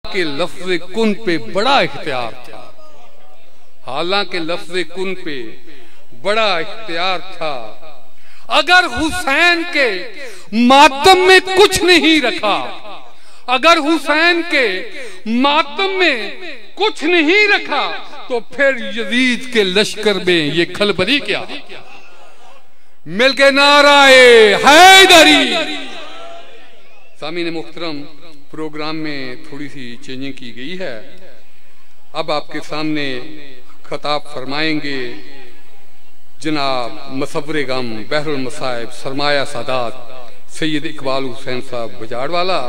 حالانکہ لفظ کن پہ بڑا اختیار تھا، حالانکہ لفظ کن پہ بڑا اختیار تھا، اگر حسین کے ماتم میں کچھ نہیں رکھا، اگر حسین کے ماتم میں کچھ نہیں رکھا تو پھر یزید کے لشکر میں یہ کھلبلی کیا؟ مل کے نعرہ حیدری۔ سامعین محترم، پروگرام میں تھوڑی سی چینجنگ کی گئی ہے۔ اب آپ کے سامنے خطاب فرمائیں گے جناب مصور غم، بحر المصائب، سرمایہ سادات سید اقبال حسین صاحب بجاڑ والا۔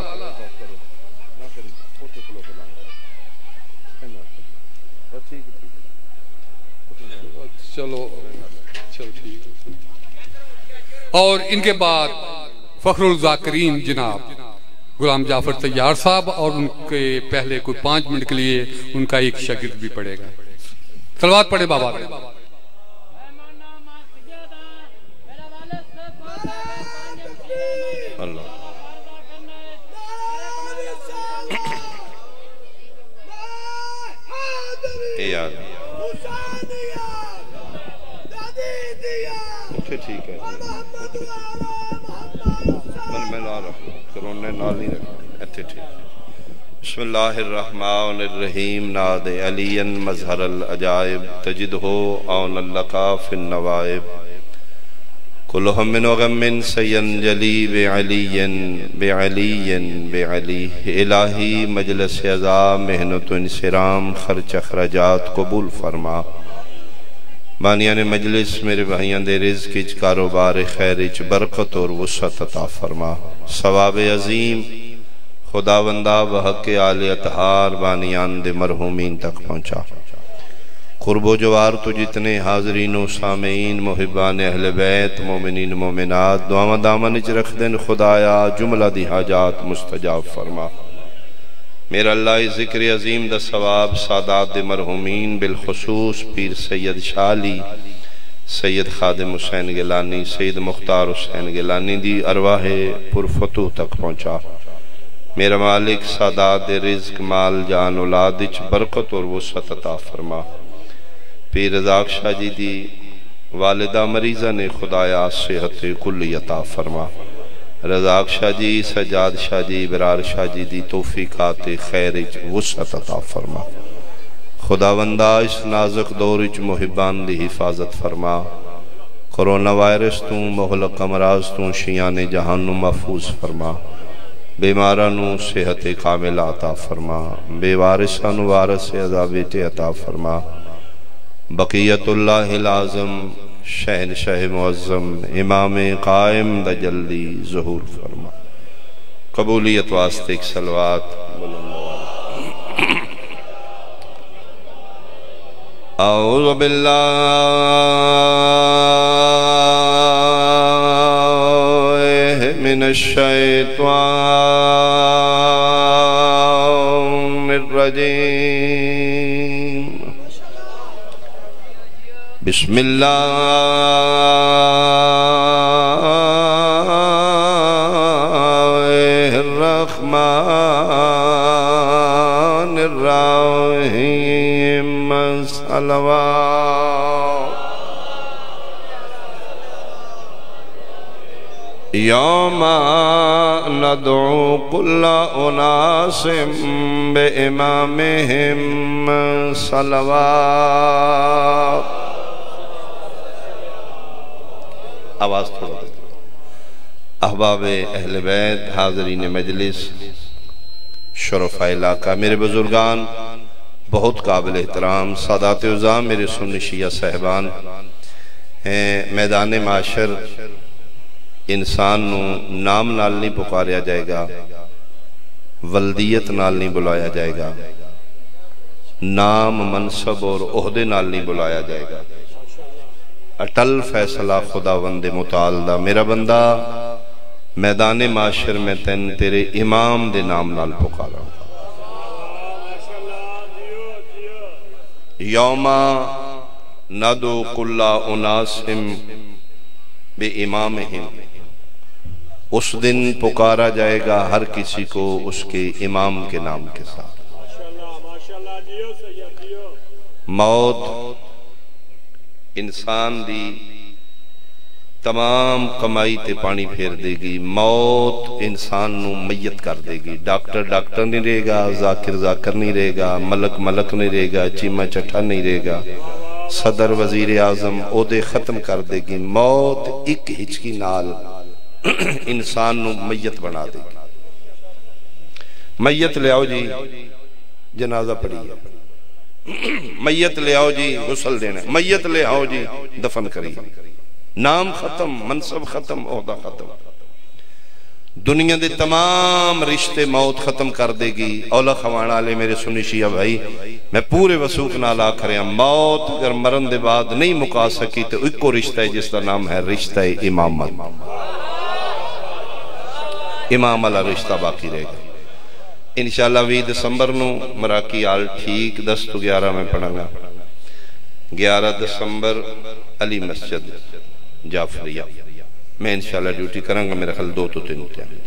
چلو ٹھیک ہے۔ اور ان کے بعد فخر الذاکرین جناب غلام جعفر طیار صاحب، اور ان کے پہلے کوئی 5 منٹ کے لیے ان کا ایک شاگرد بھی پڑھے گا۔ صلوات پڑھے بابا۔ ٹھیک ہے، میں لا رہا کرونے نال نہیں رکھا، ٹھیک۔ بسم اللہ الرحمن الرحیم۔ ناد علی مظہر العجائب تجدہ عون لکا فی النوائب، کل ہم و غم سینجلی بعلی بعلی بعلی، الہی مجلس عزا محنت انسرام خرچ اخراجات قبول فرما، بانیان مجلس میرے بھائیاں دے رزق اچ کاروبار خیر اچ برکت اور وسعت عطا فرما، ثواب عظیم خداوندہ بحق آل اطہار بانیان دے مرحومین تک پہنچا۔ قرب و جوار تو جتنے حاضرین و سامعین محبان اہل بیت مومنین مومنات دعا دامن اچ رکھ دن، خدایا جملہ دی حاجات مستجاب فرما۔ میرا اللہ ذکر عظیم دا ثواب سادات دے مرحومین بالخصوص پیر سید شالی، سید خادم حسین گیلانی، سید مختار حسین گیلانی دی ارواح پرفتو تک پہنچا۔ میرا مالک سادات دے رزق مال جان اولاد اچ برکت اور وسعت عطا فرما۔ پیر رزاق شاہ جی دی والدہ مریضہ نے خدایا صحت کلی عطا فرما۔ رزاق شاہ جی، سجاد شاہ جی، برار شاہ جی دی توفیقات خیر اچ وسعت عطا فرما۔ خداوندہ اس نازک دور اچ محبان دی حفاظت فرما، کرونا وائرس تو مہلک امراض تو شیان جہان نو محفوظ فرما، بیمارانو صحت کامل عطا فرما، بے وارثانو وارث عذاب عطا فرما۔ بقیت اللہ العظم شہنشاہ معظم امام قائم دا جلدی ظہور فرما۔ قبولیت واسطے ایک صلوات اعوذ باللہ من الشیطان الرجیم، بسم اللہ الرحمن الرحیم، صلوات۔ یوم ندعو کل اناس بامامہم، صلوات۔ آواز تھوڑا دے۔ احباب اہل بیت، حاضرین مجلس، شرفاء علاقہ، میرے بزرگان، بہت قابل احترام سادات عظام، میرے سنی شیعہ صاحبان ہیں۔ میدان معاشر انسان نو نام نال نہیں پکاریا جائے گا، ولدیت نال نہیں بلایا جائے گا، نام منصب اور عہدے نال نہیں بلایا جائے گا۔ اٹل فیصلہ خداوند متعال دا، میرا بندہ میدان معاشر میں تین تیرے امام دے نام نال پکارا۔ یوم ندعو کل اناس بے امامہم، اس دن پکارا جائے گا ہر کسی کو اس کے امام کے نام کے ساتھ۔ موت انسان دی تمام کمائی تے پانی پھیر دے گی. موت انسان نو میت کر دے گی. ڈاکٹر ڈاکٹر نہیں رہے گا, ذاکر ذاکر نہیں رہے گا, ملک ملک نہیں رہے گا, چیمہ چٹھا نہیں رہے گا, صدر وزیر اعظم عہدے ختم کر دے گی. موت ایک ہچکی نال انسان نو میت بنا دے گی. میت لے آؤ جی, جنازہ پڑھی ہے. میت لے آؤ جی, غسل دینا. میت لے آؤ جی, دفن کری. نام ختم, منصب ختم, عہدہ ختم. دنیا دے تمام رشتے موت ختم کر دے گی. اولا خوانا لے میرے سنی شیعہ بھائی, میں پورے وسوق نال آکھ رہا ہوں, موت اگر مرن دے بعد نہیں مکا سکی تو ایک کو رشتہ ہے جس کا نام ہے رشتہ امامت. امام اللہ رشتہ باقی رہے گا انشاءاللہ. 20 دسمبر نو مراکی آل ٹھیک 10 تو 11 میں پڑھا گا. 11 دسمبر علی مسجد جعفریہ میں انشاءاللہ ڈیوٹی کروں گا. میرا خیال 2 تو 3 ہوتے ہیں.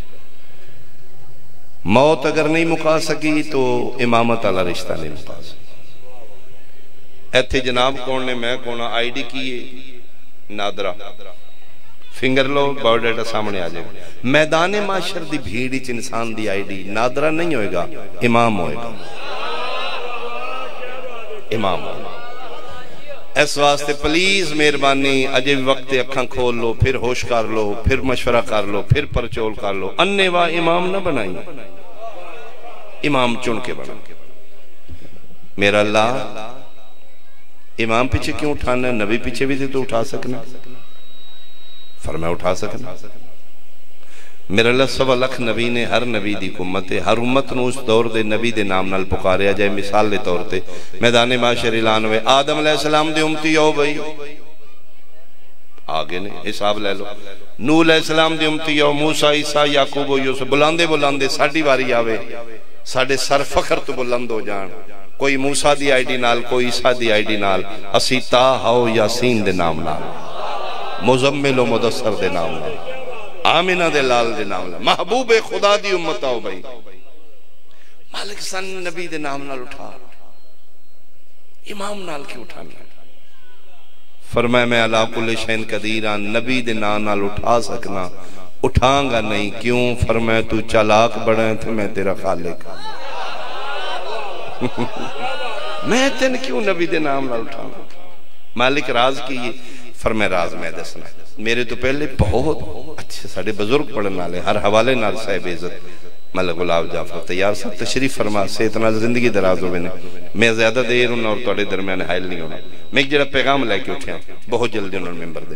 موت اگر نہیں مکا سکی تو امامت والا رشتہ نہیں مکا سکی. ایتھے جناب کون نے, میں کونا آئی ڈی کی نادرہ, فنگر لو, باؤ ڈیٹا سامنے آ جائے گا. میدان معاشر دی بھیڑی چ انسان دی آئی ڈی نادرہ نہیں ہوئے گا, امام ہوئے گا. امام ہوئے گا. اس واسطے پلیز مہربانی اجے بھی وقت اکھاں کھول لو, پھر ہوش کر لو, پھر مشورہ کر لو, پھر پرچول کر لو. انے وا امام نہ بنائیں, امام چن کے بنا. میرا اللہ امام پیچھے کیوں اٹھانا ہے؟ نبی پیچھے بھی تھے تو اٹھا سکنا, فرمایا اٹھا سکنا. میرا اللہ 1.25 لاکھ نبی نے, ہر نبی دی امت ہے, ہر امت نو اس دور دے نبی دے نام نال پکاریا جائے. مثال دے طور تے میدان معاشر اعلان ہوئے, آدم علیہ السلام دے امتی ہو بھئی, آگے نے حساب لے لو. نوح علیہ السلام دے امتی ہو, موسیٰ, عیسیٰ, یعقوب و یوسف. بلاندے بلاندے ساڑھی واری آوے, ساڑھے سر فخر تو بلند ہو جان. کوئی موسیٰ دی آئی ڈی نال, کوئی عیسیٰ دی آئی ڈی نال, اسی تاہا و یاسین دے نام نال, مزمل و مدثر دے نام نال, آمینہ دے لال دے نام نال. محبوب خدا دی امت آؤ بھئی, مالک سن نبی دے نام نال اٹھا, امام نال کی اٹھانا. فرمایا میں علا کل شین قدیران, نبی دے نام نال اٹھا سکنا, اٹھاں گا نہیں. کیوں؟ فرمایا تو چالاک بڑھیں تھے, میں تیرا خالق. میں تین کیوں نبی دے نام نال اٹھاں گا؟ مالک راز کی, فرمایا راز میں دسنا. میرے تو پہلے بہت اچھے ساڑھے بزرگ پڑھن والے, ہر حوالے نال صاحب عزت ملک غلام جعفر تیار صاحب تشریف فرما سے اتنا زندگی دراز ہوئے نے. میں زیادہ دیر ہوں اور توڑے درمیان حائل نہیں ہونا. میں ایک جڑا پیغام لے کے اٹھے ہیں, بہت جلدی انہوں نے ممبر دیا.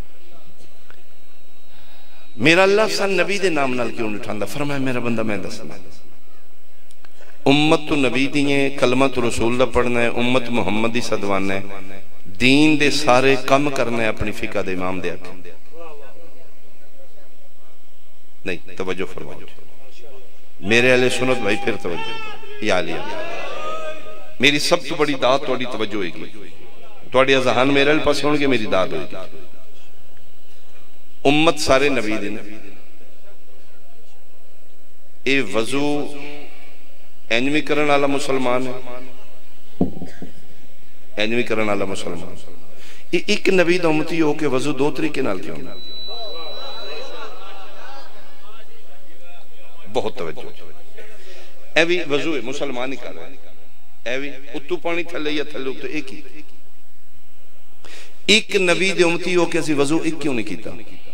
میرا اللہ سن نبی دے نام نال کیوں نہیں اٹھاندہ؟ فرمایا میرا بندہ میں دسنا, امت تو نبی دیئے, کلمت رسول دا پڑھنا ہے, امت محمدی صدوانا ہے, دین دے سارے کم کرنا ہے, اپنی فقہ دے امام دے آکے. نہیں, توجہ فرماؤ میرے اہل سنت بھائی, پھر توجہ. یا لیا میری سب تو بڑی دعات توڑی توجہ ہوئی گی, توڑی ازہان میرے اہل پاس ہونگے, میری دعات ہوئی گی. امت سارے نبی دن اے وضو اینجوی کرن والا مسلمان ہے, اینجوی کرن والا مسلمان. ایک نبی دا امتی ہو کہ وضو 2 طریقے نال کیوں؟ بہت توجہ. ایوی وضو ہے, مسلمان ہی کر رہا ہے. ایوی اتو پانی تھلے یا تھلے اتو, ایک ہی. ایک نبی دے امتی ہو کہ اسی وضو ایک کیوں نہیں کیتا؟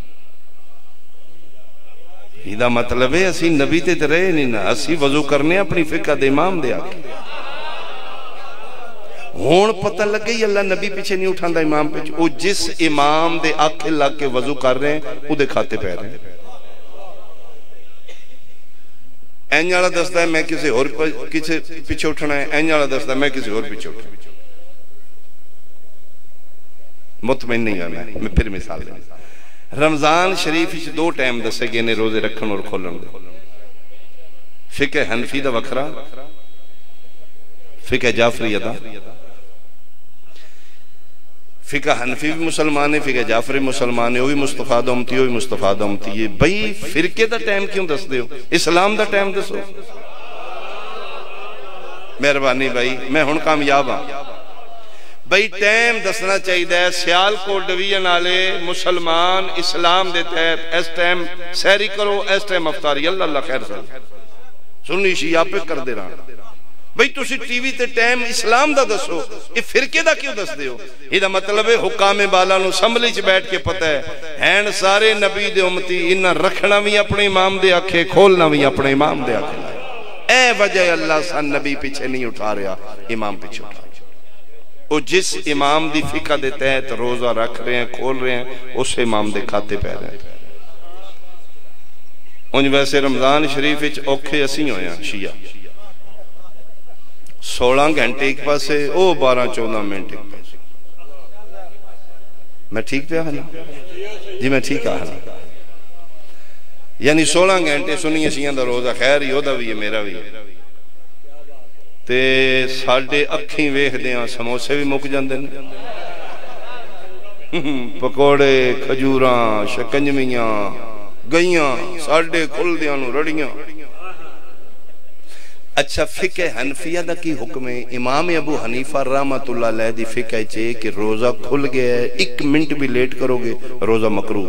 ایدہ مطلب ہے اسی نبی تے رہے نہیں نا, اسی وضو کرنے اپنی فقہ دے امام دے آکے. ہون پتہ لگ گئی اللہ نبی پیچھے نہیں اٹھاندہ امام پیچھے, وہ جس امام دے آکے لگ کے وضو کر رہے ہیں وہ دے کھاتے پہ رہے ہیں. اینجالا دستا ہے میں کسی اور پیچھے اٹھنا ہے, اینجالا دستا ہے میں کسی اور پیچھے اٹھنا ہے. مطمئن نہیں ہونا ہے. میں پھر مثال دیں, رمضان شریف 2 ٹائم دسے گئے نے روزے رکھن اور کھولن دے. فقہ حنفی دا وکھرا, فقہ جعفری دا. فقہ حنفی بھی مسلمان ہے, فقہ جعفری مسلمان ہے, وہ بھی مصطفیٰ دا امتی, وہ بھی مصطفیٰ دا امتی ہے. بھئی فرقے دا ٹائم کیوں دس دے ہو؟ اسلام دا ٹائم دسو. مہربانی بھائی میں ہن کامیاب ہاں بھائی ٹائم دسنا چاہیے سیال کو ڈویژن والے مسلمان اسلام دے تحت اس ٹائم سحری کرو اس ٹائم افطاری اللہ اللہ خیر سنی شیعہ پہ کر دے رہا بھئی تسی ٹی وی تے ٹائم اسلام دا دسو یہ فرقے دا کیوں دس دیو یہ دا مطلب ہے حکام بالا نو سمبلی چ بیٹھ کے پتہ ہے ہین سارے نبی دے امتی انہاں رکھنا بھی اپنے امام دے آکھے کھولنا بھی اپنے امام دے آکھے اے وجہ اللہ سان نبی پیچھے نہیں اٹھا رہا امام پیچھے اٹھا وہ جس امام دی فقہ دے تحت روزہ رکھ رہے ہیں کھول رہے ہیں اس امام دے کھاتے پہ رہے ہیں انج ویسے رمضان شریف وچ اوکھے اسی ہوئے ہیں شیعہ 16 گھنٹے ایک پاسے او 12-14 منٹ ایک پاسے میں ٹھیک پہ آنا جی میں ٹھیک آنا یعنی 16 گھنٹے سنیے شیعہ دا روزہ خیر ہی ہودا بھی ہے میرا بھی ہے تے ساڑھے اکھیں ویکھ دیاں سموسے بھی مک جاندے پکوڑے کھجوراں شکنجمیاں گئیاں ساڑھے کھل دیاں نو رڑیاں اچھا فقہ حنفیہ دا کی حکم ہے امام ابو حنیفہ رحمت اللہ علیہ دی فقہ چاہے کہ روزہ کھل گیا ہے 1 منٹ بھی لیٹ کرو گے روزہ مکروہ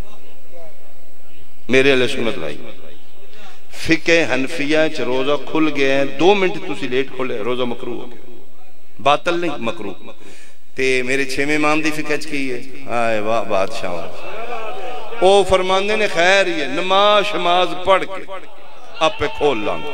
میرے علیہ سنت لائی فقہ حنفیہ چ روزہ کھل گیا ہے 2 منٹ تسی لیٹ کھولے روزہ مکروہ ہو گیا باطل نہیں مکروہ تے میرے 6ویں امام دی فقہ چ کی ہے آئے واہ بادشاہ او فرماندے نے خیر یہ نماز پڑھ کے آپ پہ کھول لانگو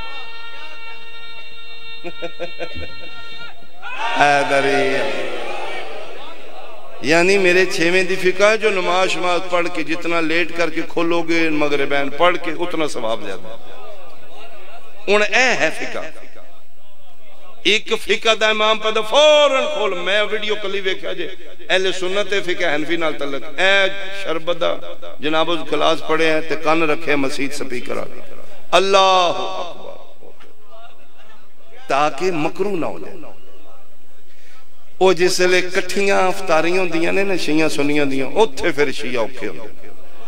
یعنی میرے 6ویں دی فقہ جو نماز پڑھ کے جتنا لیٹ کر کے کھولو گے مغربین پڑھ کے اتنا ثواب زیادہ ان اے ہے فقہ ایک فقہ دا امام پہ فوراں کھول میں ویڈیو کلی ویکھیا جے اہل سنت فقہ حنفی نال تعلق اے شربت دا جناب اس کلاس پڑھے ہیں تے کان رکھے مسجد سپیکر اللہ اکبر تاکہ مکروہ نہ ہو جائے او جس لئے کٹھیاں افطاریوں دیاں نے شیعہ سنیاں دیاں اتھے پھر شیعہ اوکے ہوندے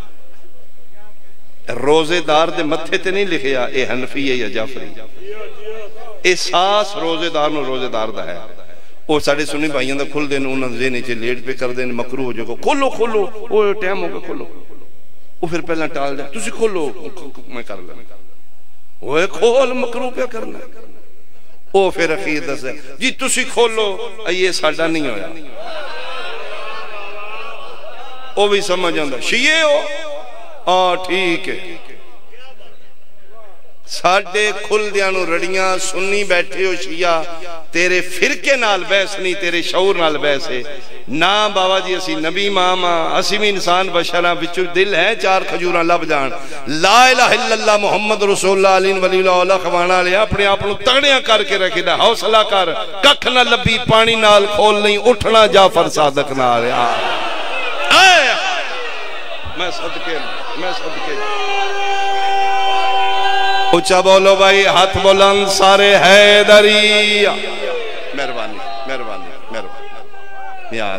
روزے دار دے متھے تے نہیں لکھیا اے حنفی ہے یا جعفری احساس روزے دار نو روزے دار دا ہے او ساڑھے سنی بھائیاں دا کھل دین انہاں دے نیچے لیٹ پہ کر دین مکروہ ہو جو کھولو کھولو او ٹائم ہوگا کھولو او پھر پہلا ٹال جائے تسی کھولو میں کر لینا وہ کھول مکروہ پہ کرنا او پھر اخیر دس ہے جی تسی کھولو یہ ساڑھا نہیں ہویا او بھی سمجھ آندہ شیعہ ہو ٹھیک ہے ساڑھے کھل دیانو رڑیاں سنی بیٹھے ہو شیعہ تیرے فرقے نال بیس نہیں تیرے شعور نال بیس ہے نا بابا جی اسی نبی ماما اسی بھی انسان بشرہ بچو دل ہے 4 کھجوراں لب جان لا الہ الا اللہ محمد رسول اللہ علیہ ولی اللہ خوانا لیا اپنے آپنوں تگڑیاں کر کے رکھے دا حوصلہ کر ککھ نہ لبی پانی نال کھول نہیں اٹھنا جعفر صادق نہ آیا میں صدقے اچھا بولو بھائی ہاتھ بلند سارے حیدری مہربانی مہربانی مہربانی یار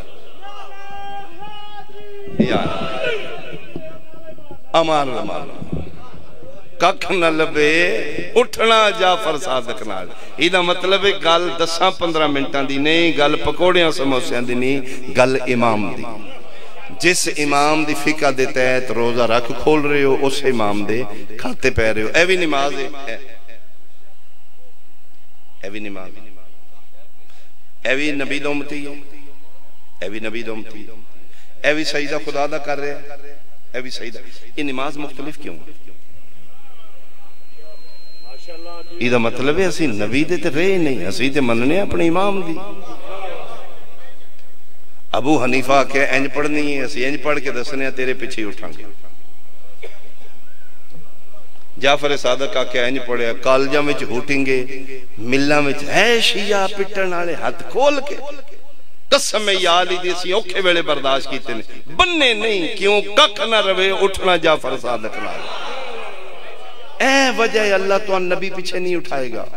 امان ککھ نہ لبے اٹھنا جعفر صادق نال یہ مطلب ہے گل 10-15 منٹاں دی نہیں گل پکوڑیاں سموسیاں دی نہیں گل امام دی جس امام دی فقہ دے تحت روزہ رکھ کھول رہے ہو اس امام دے کھاتے پہ رہے ہو اے بھی نماز ہے اے بھی نماز اے بھی نبی دا امتی اے بھی نبی دا امتی اے بھی سجدہ خدا دا کر رہے اے بھی سجدہ یہ نماز مختلف کیوں یہ دا مطلب ہے اسی نبی دے تے رہے نہیں اسی تے مننے اپنے امام دی ابو حنیفہ کہ اینج پڑھنی ہے اسی اینج پڑھ کے دسنے ہیں تیرے پیچھے اٹھاں گے جعفر صادق کہ اینج پڑھے کالجہ میں ہوٹیں گے ملہ میں ہے شیعہ پٹن آلے ہاتھ کھول کے قسم یا علی دیسی اوکھے ویلے برداشت کیتے نہیں بننے نہیں کیوں کک نہ روے اٹھنا جعفر صادق نہ اے وجہ اللہ تو نبی پیچھے نہیں اٹھائے گا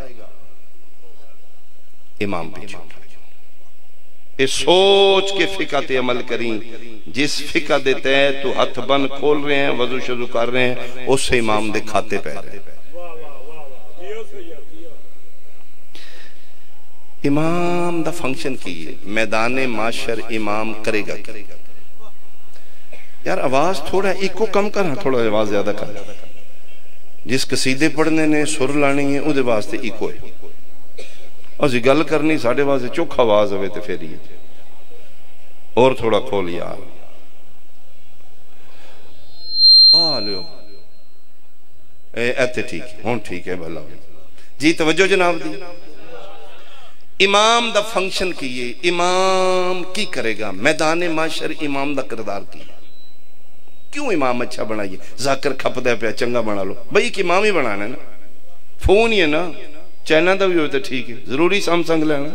امام پیچھے اس سوچ کے فقہ تے عمل کریں جس فقہ دے تحت تو ہاتھ بند کھول رہے ہیں وضو شضو کر رہے ہیں اس سے امام دے کھاتے پہ رہے امام دا فنکشن کی ہے میدان معاشر امام کرے گا یار آواز تھوڑا ایکو کم کرنا تھوڑا آواز زیادہ کر جس قصیدے پڑھنے نے سر لانی ہے اودے واسطے ایکو ہے اسی گل کرنی ساڑھے واسطے چوکھا آواز ہوئے تے پھر یہ اور تھوڑا کھول یار لیو ایتے ٹھیک ہے ہون ٹھیک ہے بھلا جی توجہ جناب دی امام دا فنکشن کیے امام کی کرے گا میدان معاشر امام دا کردار کی کیوں امام اچھا بنائیے ذاکر کھپ دے پہ چنگا بنا لو بھئی ایک امام ہی بنانا ہے نا فون ہی ہے نا چائنا دا بھی ہوتا ٹھیک ہے ضروری سامسنگ لینا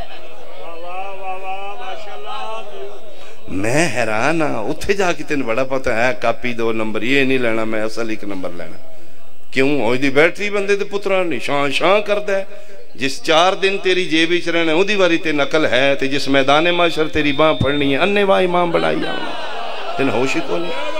میں حیران ہاں اتھے جا کے تین بڑا پتا ہے کاپی 2 نمبر یہ نہیں لینا میں اصل 1 نمبر لینا کیوں ہوئی دی بیٹری بندے دے پترا نہیں شان شان کرتا ہے جس 4 دن تیری جیب وچ رہنا اودی واری تے نقل ہے تے جس میدان معاشر تیری باں پھڑنی ہے انے واہ امام بنائی آؤں تین ہوش ہی کو نہیں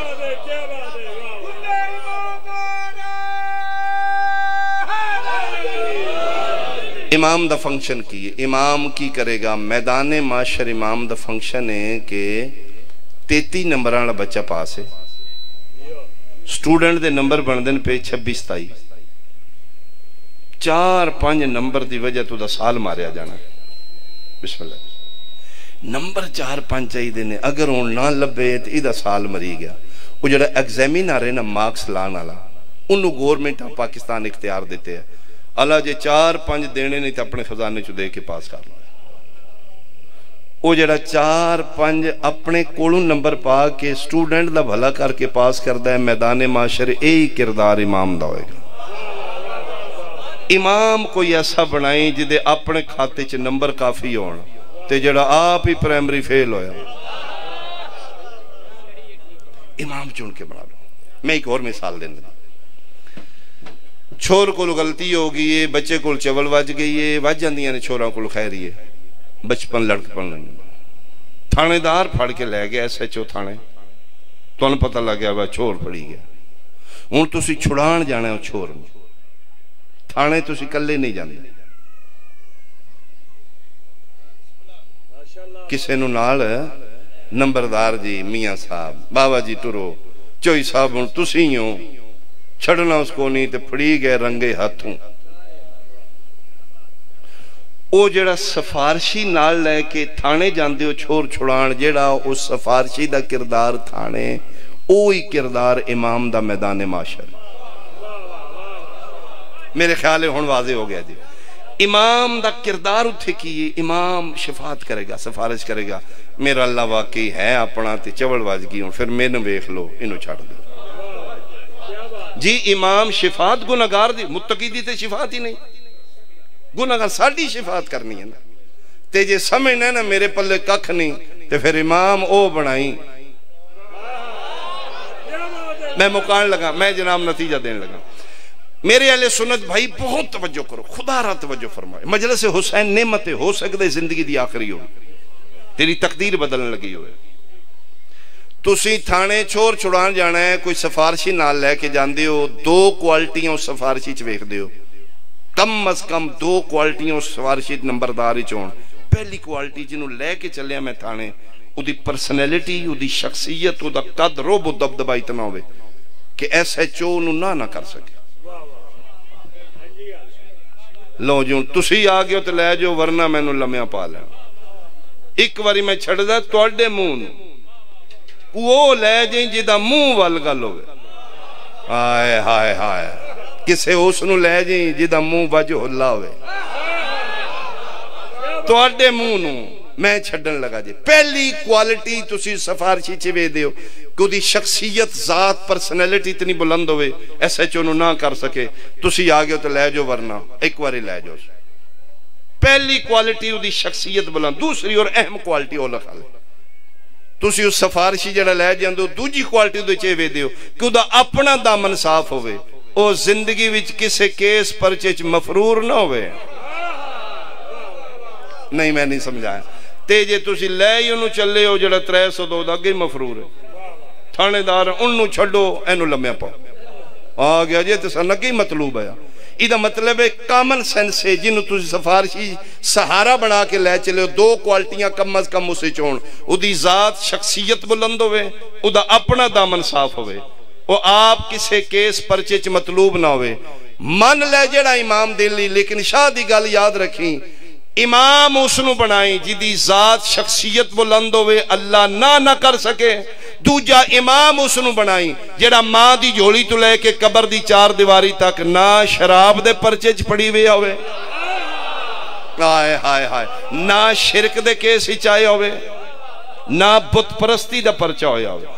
امام دا فنکشن کی امام کی کرے گا میدان معاشر امام دا فنکشن ہے کہ 33 نمبر والا بچہ پاس ہے سٹوڈنٹ دے نمبر بن دن پہ 26-27 4-5 نمبر دی وجہ تو دا سال ماریا جانا بسم اللہ نمبر 4-5 چاہی دینے اگر ہون نہ لبے تو ایدہ سال مری گیا وہ جڑا ایگزامینر ہے نا مارکس لان والا انہوں گورنمنٹ پاکستان اختیار دیتے ہیں اللہ جے 4-5 دینے نہیں تو اپنے خزانے چو دے کے پاس کر لو وہ جڑا 4-5 اپنے کولوں نمبر پا کے سٹوڈنٹ دا بھلا کر کے پاس کردہ ہے میدان معاشر ای کردار امام دا ہوئے گا امام کوئی ایسا بنائیں جدے اپنے کھاتے چے نمبر کافی ہونا تے جڑا آپ ہی پرائمری فیل ہویا امام چون کے بنا لو میں ایک اور مثال دینے دا چھوڑ کو غلطی ہو گئی ہے بچے کو چول وج گئی ہے وج جاندیاں نے چھوڑاں کو خیری ہے بچپن لڑکپن نہیں تھانے دار پھڑ کے لے گیا ایس ایچ او تھانے تو انہیں پتہ لگ گیا چھوڑ پڑی گیا ہوں تسی چھڑان جانا ہے چھوڑ میں تھانے تسی کلے نہیں جانے کسے نو نال نمبردار جی میاں صاحب بابا جی ٹرو چوئی صاحب ہوں تسی ہوں چھڑنا اس کو نہیں تے پھڑی گئے رنگے ہاتھوں او جڑا سفارشی نال لے کے تھانے جاندے ہو چھوڑ چھڑان جڑا اس سفارشی دا کردار تھانے اوہی کردار امام دا میدان معاشر میرے خیال ہون واضح ہو گیا جی امام دا کردار اتھے کی امام شفاعت کرے گا سفارش کرے گا میرا اللہ واقعی ہے اپنا تے چوڑ واجگی ہوں پھر میں نے ویکھ لو انہوں چھاڑ دو جی امام شفاعت گناہگار دی متقی دی تے شفاعت ہی نہیں گناہگار ساڑی شفاعت کرنی ہے نا تے جے سمجھنا نا میرے پلے ککھ نہیں تے پھر امام او بنائی میں مکان لگا میں جناب نتیجہ دین لگا میرے اہل سنت بھائی بہت توجہ کرو خدا را توجہ فرمائے مجلس حسین نعمت ہو سکتے زندگی دی آخری ہو تیری تقدیر بدلنے لگی ہوئے تسی تھانے چھوڑ چھڑان جانا ہے کوئی سفارشی نال لے کے جان دے ہو 2 کوالٹیاں اس سفارشی چویک دے ہو کم از کم 2 کوالٹیاں اس سفارشی نمبرداری چون پہلی کوالٹی جنہوں لے کے چلے میں تھانے او دی پرسنیلٹی او دی شخصیت او دا قد روب و دبدبہ اتنا ہوئے کہ ایسے چونوں نہ کر سکے لو جو تسی آگے ہو تو لے جو ورنہ میں نو لمحہ پا لیں ایک واری میں چھڑ دا توڑے مون وہ لے جائیں جدہ مون والگل ہوئے آئے ہائے ہائے کسے اس نو لے جائیں جدہ مون وجہ اللہ ہوئے توڑے مونوں میں چھڑن لگا جی پہلی کوالٹی تسی سفارشی چھوے دیو کہ دی شخصیت ذات پرسنیلٹی اتنی بلند ہوئے ایسے چونوں نہ کر سکے تسی آگے تو لے جو ورنہ ایک واری لے جو پہلی کوالٹی دی شخصیت بلند دوسری اور اہم کوالٹی ہو لکھا لے تسی اس سفارشی جڑا لے جان دو دوجی کوالٹی دو چیوے دیو کہ دا اپنا دامن صاف ہوئے او زندگی وچ کسے کیس پرچے مفرور نہ ہوئے نہیں میں نہیں سمجھایا تیجے تسی لے انہوں چلے ہو جڑا 302 دا گئی مفرور ہے تھانے دار انہوں چھڑو اینو لمحہ پاؤ آگیا جی تسا نکی مطلوب ہے یہ مطلب ہے کامن سینس ہے جنہوں تسی سفارشی سہارا بنا کے لے چلے ہو دو کوالٹیاں کم از کم اسے چون او دی ذات شخصیت بلند ہوئے او دا اپنا دامن صاف ہوئے او آپ کسے کیس پرچے چ مطلوب نہ ہوئے من لے جڑا امام دل لی لیکن شاہ دی گل یاد رکھیں امام اسنو بنائیں جدی ذات شخصیت بلند ہوئے اللہ نہ کر سکے دوجا امام اسنو بنائیں جڑا ماں دی جھولی تو لے کے قبر دی چار دیواری تک نہ شراب دے پرچے چ پڑی ہوئے ہوئے ہائے نہ شرک دے کیس ہی چاہے ہوئے نہ بت پرستی دا پرچہ ہویا ہوئے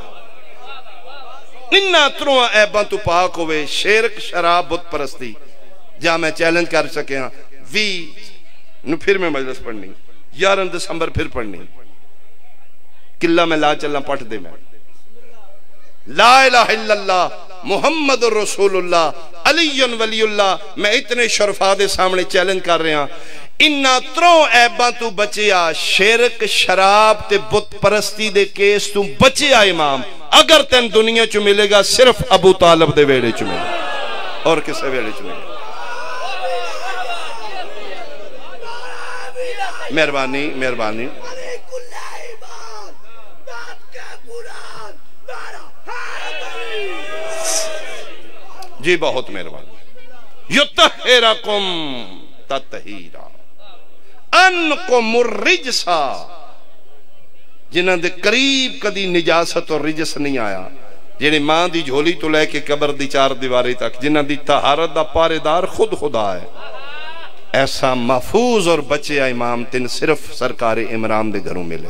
انہا تروہ عیباں تو پاک ہوئے شرک شراب بت پرستی جہاں میں چیلنج کر سکے ہاں پھر میں مجلس پڑھنی 11 دسمبر پھر پڑھنی قلعہ میں لا چلنا پڑھ دے میں لا الہ الا اللہ محمد رسول اللہ علی ولی اللہ میں اتنے شرفا دے سامنے چیلنج کر رہے ہیں انہا تروں عیباں تو بچیا شرک شراب تے بت پرستی دے کیس تو بچیا امام اگر تین دنیا چو ملے گا صرف ابو طالب دے ویڑے چو ملے گا اور کسے ویڑے چو ملے گا مہربانی جی بہت مہربانی یطہرکم تطہیرا انکم الرجسا جنہاں دے قریب کدی نجاست اور رجس نہیں آیا جنہیں ماں دی جھولی تو لے کے قبر دی چار دیواری تک جنہاں دی طہارت دا پارے دار خود خدا ہے ایسا محفوظ اور بچیا امام تن صرف سرکار عمران دے گھروں ملے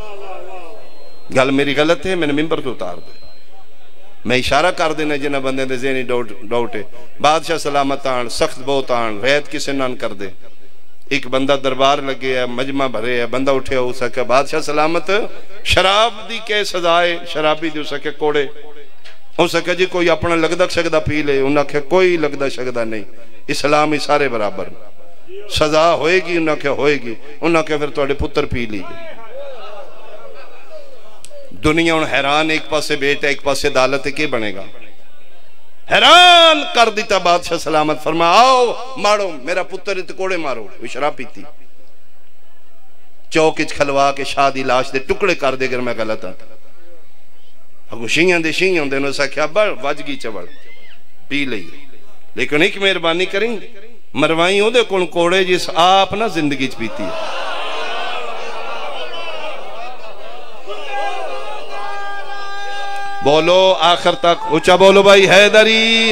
گل میری غلط ہے میں نے ممبر تو اتار دے میں اشارہ کر دینا جنہ بندے دے ذہنی ڈاؤٹے بادشاہ سلامت آن سخت بہت آن ریت کسے نان کر دے ایک بندہ دربار لگے ہے مجمع بھرے ہے بندہ اٹھے ہو سکے بادشاہ سلامت شراب دی کے سزائے شرابی دی ہو سکے کوڑے ہو سکے جی کوئی اپنا لگدہ شگدہ پی لے انہاں کہ کوئی لگدہ شگدہ نہیں اسلامی سارے برابر سزا ہوئے گی انہاں کہ ہوئے گی انہاں کہ پھر توڑے پتر پی لیجئے دنیا ان حیران ایک پاسے بیٹا ایک پاسے عدالت کے بنے گا حیران کر دیتا بادشاہ سلامت فرما آؤ مارو میرا پتر اتکوڑے مارو وہ شراب پیتی چوکچ کھلوا کے شادی لاش دے ٹکڑے کر دے گر میں غلط ہوں اگو شیئن دے نو ساکھیا بڑھ وجگی چبڑ پی لئی لیکن ایک مہربانی کریں مروائیں ہو دے کون کوڑے جس آپ نہ زندگی چ پیتی ہے بولو آخر تک اچھا بولو بھائی حیدری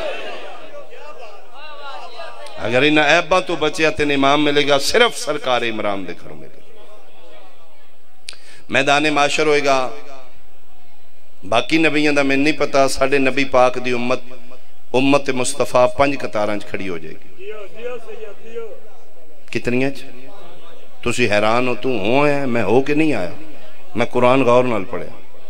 اگر انہا عیباں تو بچے تین امام ملے گا صرف سرکار عمران دے گھروں ملے گا میدان معاشر ہوئے گا باقی نبیوں دا میں نہیں پتا ساڑھے نبی پاک دی امت مصطفیٰ 5 قطارانچ کھڑی ہو جائے گی کتنی ہے تسی حیران ہو تو ہوں ہے میں ہو کے نہیں آیا میں قرآن غور نال پڑھے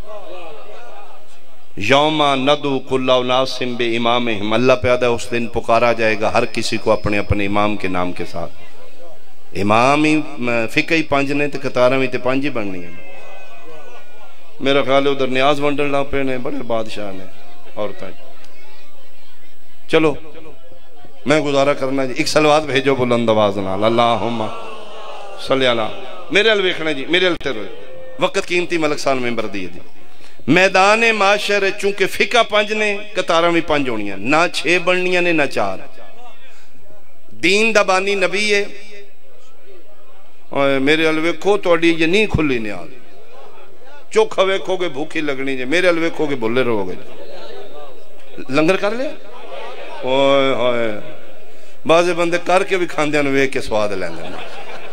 یوما ندو کل اناسم بے امامہم اللہ پیادہ اس دن پکارا جائے گا ہر کسی کو اپنے اپنے امام کے نام کے ساتھ امام ہی فقہ ہی 5 نے تے قطارہ میں تے 5 ہی بننی ہے میرا خیال ہے ادھر نیاز ونڈن لا پہ نے بڑے بادشاہ نے عورتیں چلو میں گزارا کرنا جی ایک سلوات بھیجو بلند آواز نال اللہم صلی اللہ میرے الویکھنا جی میرے التر وقت قیمتی ملک سال ممبر دیئے جی میدان معاشر چونکہ فقہ 5 نے قطارہ میں 5 ہونی ہیں نہ 6 بننی ہیں نہ 4 دین دا بانی نبی ہے میرے الویکھو تو اڈی یہ نہیں کھلی نیاز چوکھا ویکھو گے بھوکی لگنی جے میرے الویکھو گے بھولے رہو گے لنگر کر لیا اوئے ہوئے بعضے بندے کر کے بھی کھاندے ہیں ویک کے سواد لیندے ہیں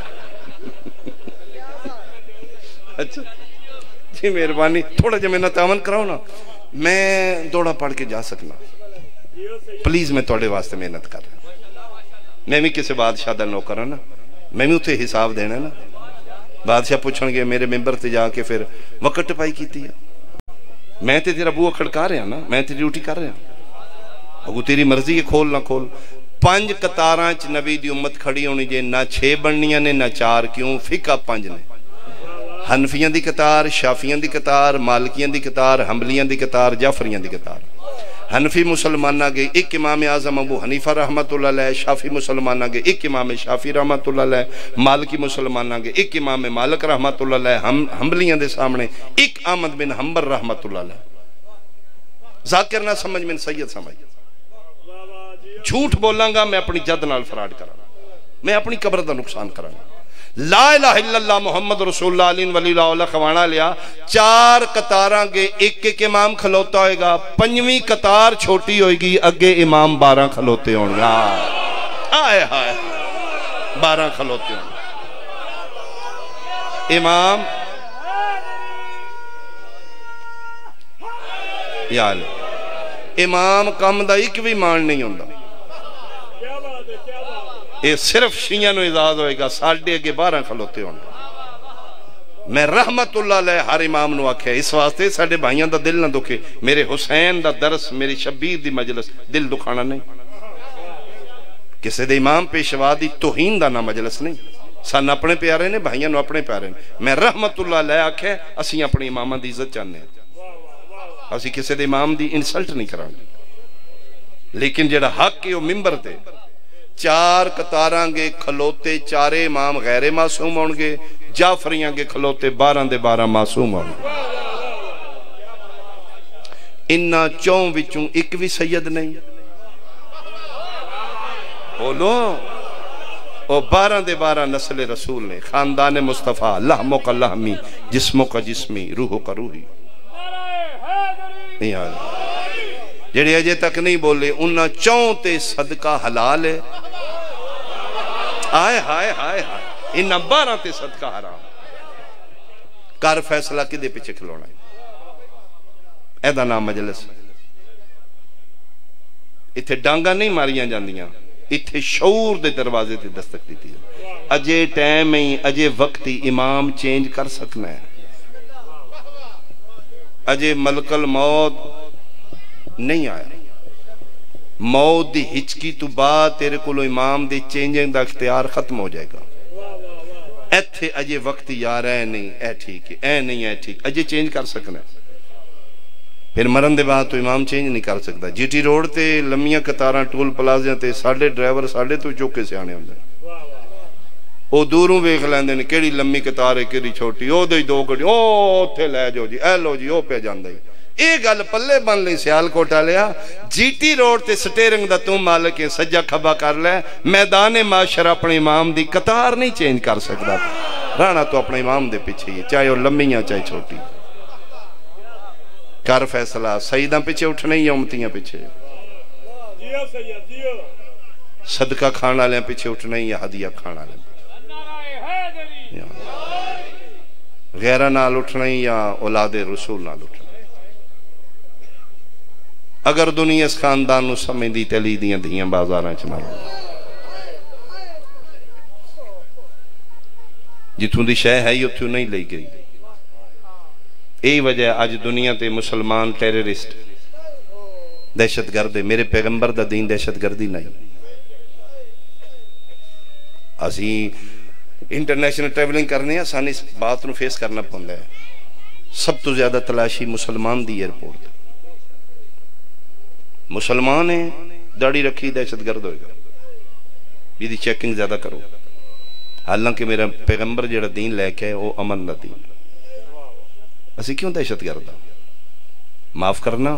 اچھا جی مہربانی تھوڑا جب میں نتاون کراؤں نا میں دوڑا پڑھ کے جا سکنا پلیز میں توڑے واسطے محنت کر رہا ہوں میں بھی کسی بادشاہ دا نوکر ہوں نا میں بھی اتھے حساب دینا نا بادشاہ پوچھن گے میرے ممبر تے جا کے پھر وقت پائی کیتی ہے میں تے تیرا بوہ کھڑکا رہا نا میں تے ڈیوٹی کر رہا اگو تیری مرضی ہے کھول نہ کھول 5 قطارانچ نبی دی امت کھڑی ہونی جے نہ 6 بننیاں نے نہ 4 کیوں فقہ 5 نے حنفیاں دی قطار شافیاں دی قطار مالکیاں دی قطار حنبلیاں دی قطار جعفریاں دی قطار حنفی مسلمان آگے ایک امام اعظم ابو حنیفہ رحمۃ اللہ علیہ، شافی مسلمان آگے ایک امام شافی رحمۃ اللہ علیہ، مالکی مسلمان آگے ایک امام مالک رحمۃ اللہ علیہ، حنبلیاں دے سامنے ایک احمد بن حنبل رحمۃ اللہ علیہ۔ ذاکر نہ سمجھ میں سید سمجھ، جھوٹ بولاں گا میں اپنی جد نال فراڈ کراں، میں اپنی قبر دا نقصان کراں۔ لا الہ الا اللہ محمد رسول اللہ علیہ ولی اللہ خوانا لیا، 4 قطاراں گے ایک ایک امام کھلوتا ہوئے گا، 5ویں قطار چھوٹی ہوئے گی، اگے امام 12 کھلوتے ہوں گا، آئے ہائے 12 کھلوتے ہوں گے امام۔ یا امام کم دا ایک بھی مان نہیں ہوندہ، یہ صرف شیعہ نو اجازت ہوئے گا، ساڑھے اگے 12 کھلوتے ہوں گے۔ میں رحمت اللہ علیہ ہر امام نو آکھے، اس واسطے ساڑھے بھائیاں دا دل نہ دکھے، میرے حسین دا درس، میری شبیر دی مجلس دل دکھانا نہیں، کسے دے امام پیشوا دی توہین دا نہ مجلس نہیں، سن اپنے پیارے نے بھائیاں نو اپنے پیارے نے۔ میں رحمت اللہ علیہ آکھے اسی اپنی امامہ دی عزت چاہنے ہیں، اسی کسے دے امام دی انسلٹ نہیں کران گے، لیکن جڑا حق ہے وہ ممبر تے 4 قطاراں گے کھلوتے 4 امام غیر معصوم ہوں گے، جعفریاں گے کھلوتے 12 دے 12 معصوم ہوں گے۔ انہاں 4 وچوں ایک بھی سید نہیں، بولو وہ 12 دے 12 نسل رسول نے، خاندان مصطفیٰ، لحموں کا لحمی، جسموں کا جسمی، روحوں کا روحی۔ نہیں آگا جڑے اجے تک نہیں بولے انہاں 4 تے صدقہ حلال ہے، آئے ہائے ہائے ہائے، انہاں 12 تے صدقہ حرام۔ کار فیصلہ کدے پیچھے کھلونا ہے، ایدہ نام مجلس، اتھے ڈانگا نہیں ماریاں جاندیاں، اتھے شعور دے دروازے تے دستک دیتی ہے۔ اجے ٹائم ہی اجے وقت ہی امام چینج کر سکنا ہے، اجے ملک الموت نہیں آیا، موت دی ہچکی تو بعد تیرے کولو امام دی چینجنگ دا اختیار ختم ہو جائے گا۔ ایتھے اجے وقت یار اے نہیں اے ٹھیک ہے، اے نہیں اے ٹھیک، اجے چینج کر سکنا ہے، پھر مرن دے بعد تو امام چینج نہیں کر سکتا۔ جی ٹی روڈ تے لمیاں قطاراں ٹول پلازیاں تے ساڑھے ڈرائیور ساڑھے تو چوکے سے آنے ہوندے، او دوروں ویکھ لیندے نے کیڑی لمبی قطار ہے کیڑی چھوٹی، او دے 2 گھڑی او تھے لے جو جی اے لو جی او پہ جاندا ہی۔ اے گل پلے بن لئی سیال کوٹا لیا، جی ٹی روڈ تے سٹیرنگ دا تو مالک ہے، سجا کھبا کر لے، میدان معاشر اپنے امام دی قطار نہیں چینج کر سکتا، رانا تو اپنے امام دے پیچھے ہی، چاہے وہ لمبیاں چاہے چھوٹی۔ کر فیصلہ، سیداں پیچھے اٹھنے یا امتیاں پیچھے، صدقہ کھانا لیں پیچھے اٹھنے یا ہدیہ کھانا لیں، غیرہ نال اٹھنے یا اولاد رسول نال اٹھنے۔ اگر دنیا اس خاندان نو سمجھ دی تلی دیاں دھیاں بازاراں چ مارو، جتوں دی شے ہے اتھوں نہیں لئی گئی۔ یہی وجہ آج دنیا تے مسلمان ٹیررسٹ دہشت گرد ہے، میرے پیغمبر دا دین دہشت گردی نہیں۔ اسی انٹرنیشنل ٹریولنگ کرنے ہیں، سانی اس بات نو فیس کرنا پوندا ہے، سب تو زیادہ تلاشی مسلمان دی ایئرپورٹ، مسلمان ہیں داڑھی رکھی دہشت گرد ہوئے گا، یہ دی چیکنگ زیادہ کرو، حالانکہ میرا پیغمبر جڑا دین لے کے وہ امن دا دین، اسی کیوں دہشت گرد؟ معاف کرنا،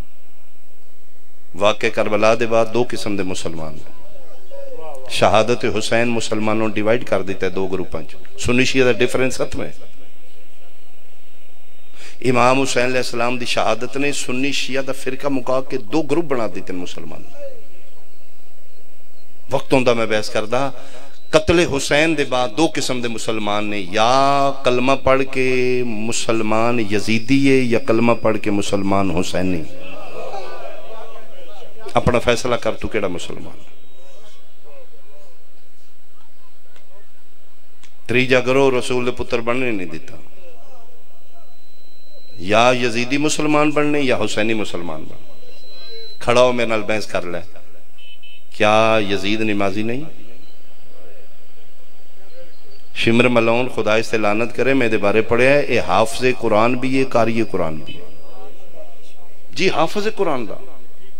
واقع کربلا دے بعد 2 قسم دے مسلمان، شہادت حسین مسلمانوں ڈیوائیڈ کر دیتا ہے 2 گروپاں، سنی شیعہ دا ڈیفرنس ختم ہے۔ امام حسین علیہ السلام دی شہادت نے سنی شیعہ دا فرقہ مکا کے 2 گروپ بنا دیتے ہیں مسلمان۔ وقتوں دا میں بحث کردہ، قتل حسین دے بعد 2 قسم دے مسلمان نے، یا کلمہ پڑھ کے مسلمان یزیدی ہے یا کلمہ پڑھ کے مسلمان حسینی۔ اپنا فیصلہ کر تو کیڑا مسلمان۔ تریجا گروہ رسول پتر بننے نہیں دیتا، یا یزیدی مسلمان بننے یا حسینی مسلمان بننے۔ کھڑا ہو میرے نال بحث کر لے، کیا یزید نمازی نہیں؟ شمر ملون خدا اس سے لعنت کرے، میں دے بارے پڑھے ہے، اے حافظ قرآن بھی ہے، قاری قرآن بھی ہے، جی حافظ قرآن دا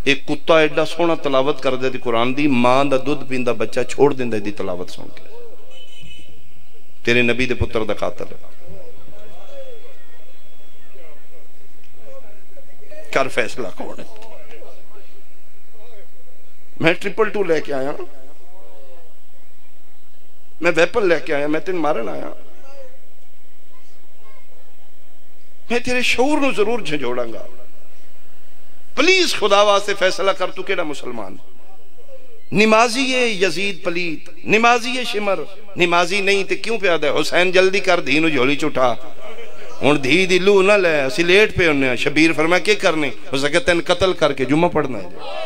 ایک کتا ایڈا سونا تلاوت کر دے قرآن دی، ماں دا دودھ پیندا بچہ چھوڑ دیندا دی تلاوت سن کے۔ تیرے نبی دے پتر دا قاتل ہے، کر فیصلہ کون ہے؟ میں 222 لے کے آیا، میں ویپن لے کے آیا، میں تین مارن آیا، میں تیرے شعور نو ضرور جھنجھوڑاں گا۔ پلیز خدا واسطے فیصلہ کر، تو کیڑا مسلمان؟ نمازی ہے یزید پلیت، نمازی ہے شمر، نمازی نہیں تے کیوں پیادا ہے؟ حسین جلدی کر، دھی نو جھولی چٹھا، ہن دھی دی لو نہ لے، اسی لیٹ پہ ہونے ہیں۔ شبیر فرمایا کیا کرنے؟ ہو سکے تین قتل کر کے جمعہ پڑھنا ہے۔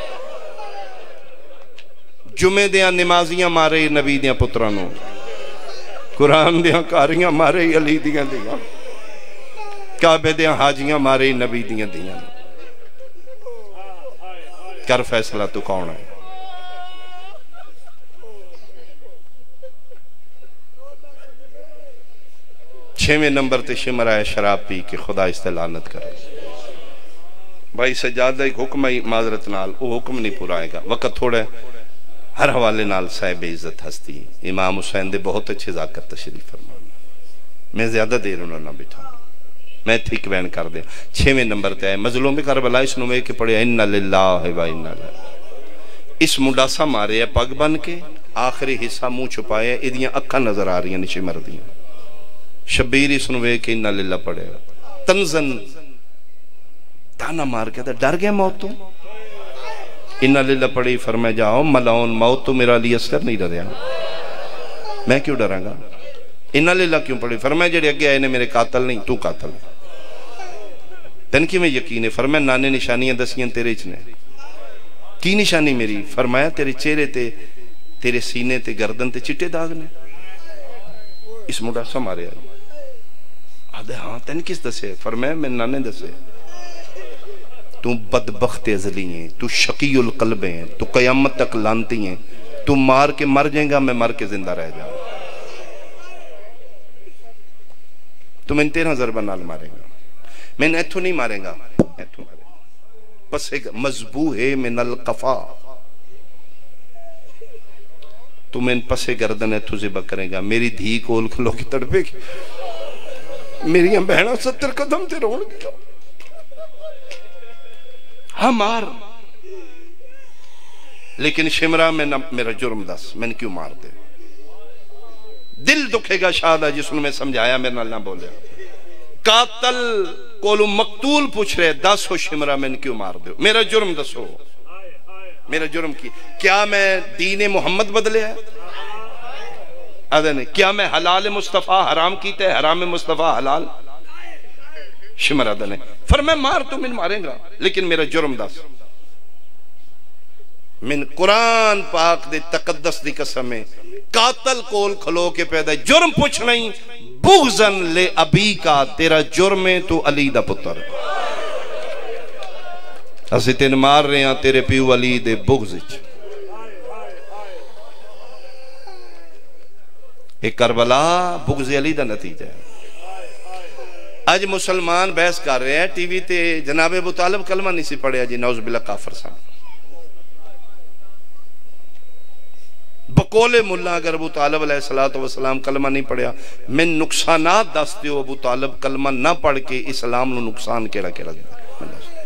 جمعے دیاں نمازیاں مارے نبی دیاں پترانوں، قرآن دیاں کاریاں مارے علی دیاں دیاں، کعبے دیاں حاجیاں مارے نبی دیاں دیاں۔ کر فیصلہ، تو کون ہے؟ چھویں نمبر تے شمر آئے شراب پی کے خدا اس تے لعنت کرے۔ بھائی سجادہ ایک حکم ہے معذرت نال، وہ حکم نہیں پورا آئے گا، وقت تھوڑے ہر حوالے نال صاحب عزت ہستی امام حسین دے بہت اچھے ذاکر تشریف فرمانا، میں زیادہ دیر انہوں نہ بٹھا، میں ٹھیک بیان کر دیا۔ چھویں نمبر تے آئے مظلوم کربلا، اس نوے کے پڑھے اِنَّ لِلَّهِ وَإِنَّ لَهُ۔ اس مڈاسا مارے ہے پگ بن کے، آخری حصہ منہ چھپائے، ادیاں اکھاں نظر آ رہی ہیں نیچے مردیاں۔ شبیر اس نوے کے اِنَّ لِلَّهِ پڑھے تنزن تانا مار کے ڈر گیا موت تو، اِنَّ لِلَّهِ پڑھی، فرمائے جاؤ ملعون موت تو میرا علی اصغر نہیں ڈریا، میں کیوں ڈراں گا؟ اِنَّ لِلَّهِ کیوں پڑھی؟ فرمائے جڑے اگے آئے نے میرے قاتل نہیں، تو قاتل تن کی میں یقین ہے۔ فرمائے نانے نشانیاں دسیاں تیرے چنے، کی نشانی میری؟ فرمایا تیرے چہرے تے، تیرے سینے تے، گردن تے چٹے داغ نے۔ اس مڈاسا مارے آئی، آدھے ہاں تن کس دسے؟ فرمایا میں نانے دسے۔ تو بدبخت ازلی ہیں، تو شقی القلب ہیں، تو قیامت تک لانتی ہیں، تو مار کے مر جائیں گا، میں مر کے زندہ رہ جاؤں، تو میں 13 ضربہ نال مارے گا، میں نے ایتھو نہیں مارے گا، ایتھو مارے گا، پس مذبوح من القفا، تو میں پس گردن ایتھو ذبح کرے گا، میری دھی کول کھلو کی تڑپے گی، میری بہنہ 70 قدم تے روڑ گیا، ہاں مار، لیکن شمرہ میں میرا جرم دس، میں نے کیوں مار دے؟ دل دکھے گا شادہ جس نے میں سمجھایا، میرے نال نہ بولے۔ قاتل کولو مقتول پوچھ رہے، دس ہو شمرہ میں نے کیوں مار دے؟ میرا جرم دسو، میرا جرم کی کیا میں دین محمد بدلے ہے؟ آدھے نہیں، کیا میں حلال مصطفیٰ حرام کیتے ہیں، حرام مصطفیٰ حلال؟ شمر آدھے نہیں، فرمائے مار تو من ماریں گا، لیکن میرا جرم دس۔ من قرآن پاک دے تقدس دی قسم ہے، قاتل کول کھلو کے پیدا جرم پوچھ نہیں، بغضن لے ابی کا، تیرا جرم ہے تو علی دا پتر، اسی تین مار رہے ہیں تیرے پیو علی دے بغض۔ ایک کربلا بغض علی دا نتیجہ ہے۔ آج مسلمان بحث کر رہے ہیں ٹی وی تے، جناب ابو طالب کلمہ نہیں سی پڑھے جی، نعوذ باللہ کافر سا، بقول ملا اگر ابو طالب علیہ السلام کلمہ نہیں پڑھیا، میں نقصانات دستے ہو ابو طالب کلمہ نہ پڑھ کے اسلام نو نقصان کیڑا کیڑا گیا،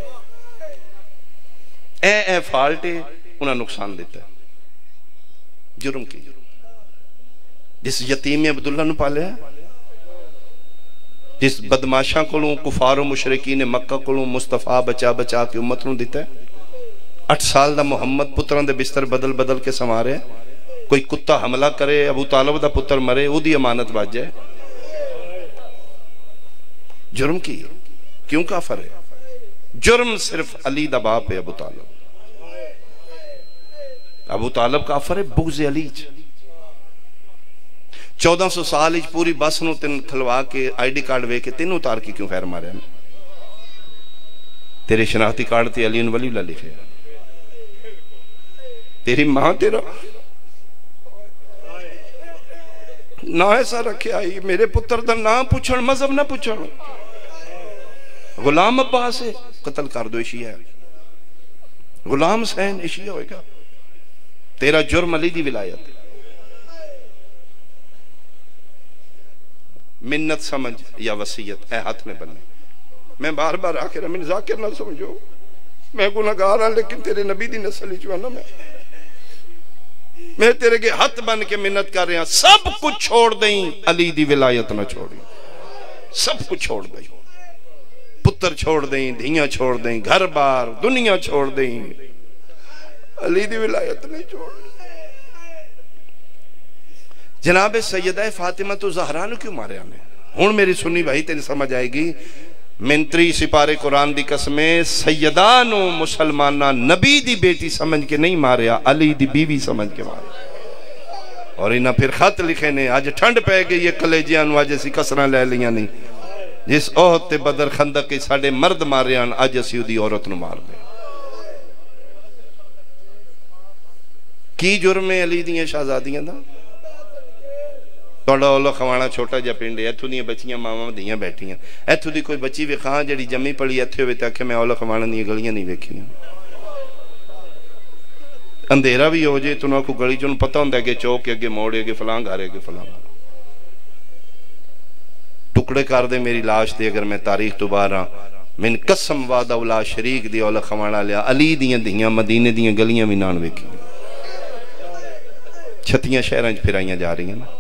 اے فالٹے انہاں نقصان دیتا ہے، جرم کی جس یتیم عبداللہ نو پالے ہے، جس بدماشاں کولوں کفار و مشرکین مکہ کولوں مصطفیٰ بچا بچا کے امت نو دیتا ہے، 8 سال دا محمد پتران دے بستر بدل بدل کے سمارے، کوئی کتا حملہ کرے ابو طالب دا پتر مرے، او دی امانت باج جائے، جرم کی کیوں کافر ہے؟ جرم صرف علی دا باپ ہے ابو طالب، ابو طالب کافر ہے بغض علی۔ 1400 سال اچ پوری بس نو تن کھلوا کے آئی ڈی کارڈ وے کے تین اتار کے کیوں خیر مارے ہیں؟ تیرے شناختی کارڈ تے علی ولی اللہ لکھے، تیری ماں تیرا نہ ایسا رکھے آئی، میرے پتر دا نہ پوچھن، مذہب نہ پوچھن، غلام عباس ہے قتل کر دو شیعہ، غلام حسین عشیہ ہوئے گا، تیرا جرم علی دی ولایت، منت سمجھ یا وصیت اے ہاتھ میں بننے. میں بار بار آ کے من ذاکر نہ سمجھو، میں گناہگار ہاں لیکن تیرے نبی دی نسل چوانا میں تیرے کے ہاتھ بن کے منت کر رہے ہیں، سب کچھ چھوڑ دیں، علی دی ولایت نہ چھوڑیں، سب کچھ چھوڑ دیں، پتر چھوڑ دیں، دھیاں چھوڑ دیں، گھر بار دنیا چھوڑ دیں، علی دی ولایت نہیں چھوڑ. جناب سیدہ فاطمہ تو زہرا نو کیوں مارے آنے؟ ہون میری سنی بھائی تیری سمجھ آئے گی. منتری سپارے قرآن دی قسمیں سیدانو مسلمانہ نبی دی بیٹی سمجھ کے نہیں ماریا، علی دی بیوی سمجھ کے ماریا. اور انہاں پھر خط لکھے نے، آج ٹھنڈ پہ گئی یہ کلیجیاں نو آج اسی کسرہ لے لیاں نہیں، جس احد تے بدر خندق کے ساڑے مرد ماریاں آج اسی دی عورت نو مار دے. کی جرم علی دیاں شہزادیاں دا؟ توڑا اولا خوانا چھوٹا جا پنڈے، ایتھو دیاں بچیاں ماما دیاں بیٹھیاں، ایتھو دی کوئی بچی بھی خواہاں جڑی جمی پڑی ایتھو ہوئے تاکہ میں اولا خوانا دیاں گلیاں نہیں بیکھیاں. اندھیرا بھی ہو جائے تو نہ کو گلی چون پتہ ہوندہ ہے کہ چوک اگے موڑے اگے فلان گھارے اگے فلان ٹکڑے کر دے میری لاش دے. اگر میں تاریخ دوبارہ من قسم وعدہ اولا شریک دی اولا خوانا لیا، علی دیاں دیاں مدینے دیاں گلیاں بھی نان بیکھیاں، چھتیاں شہریں پھرائیاں جا رہی ہیں نا.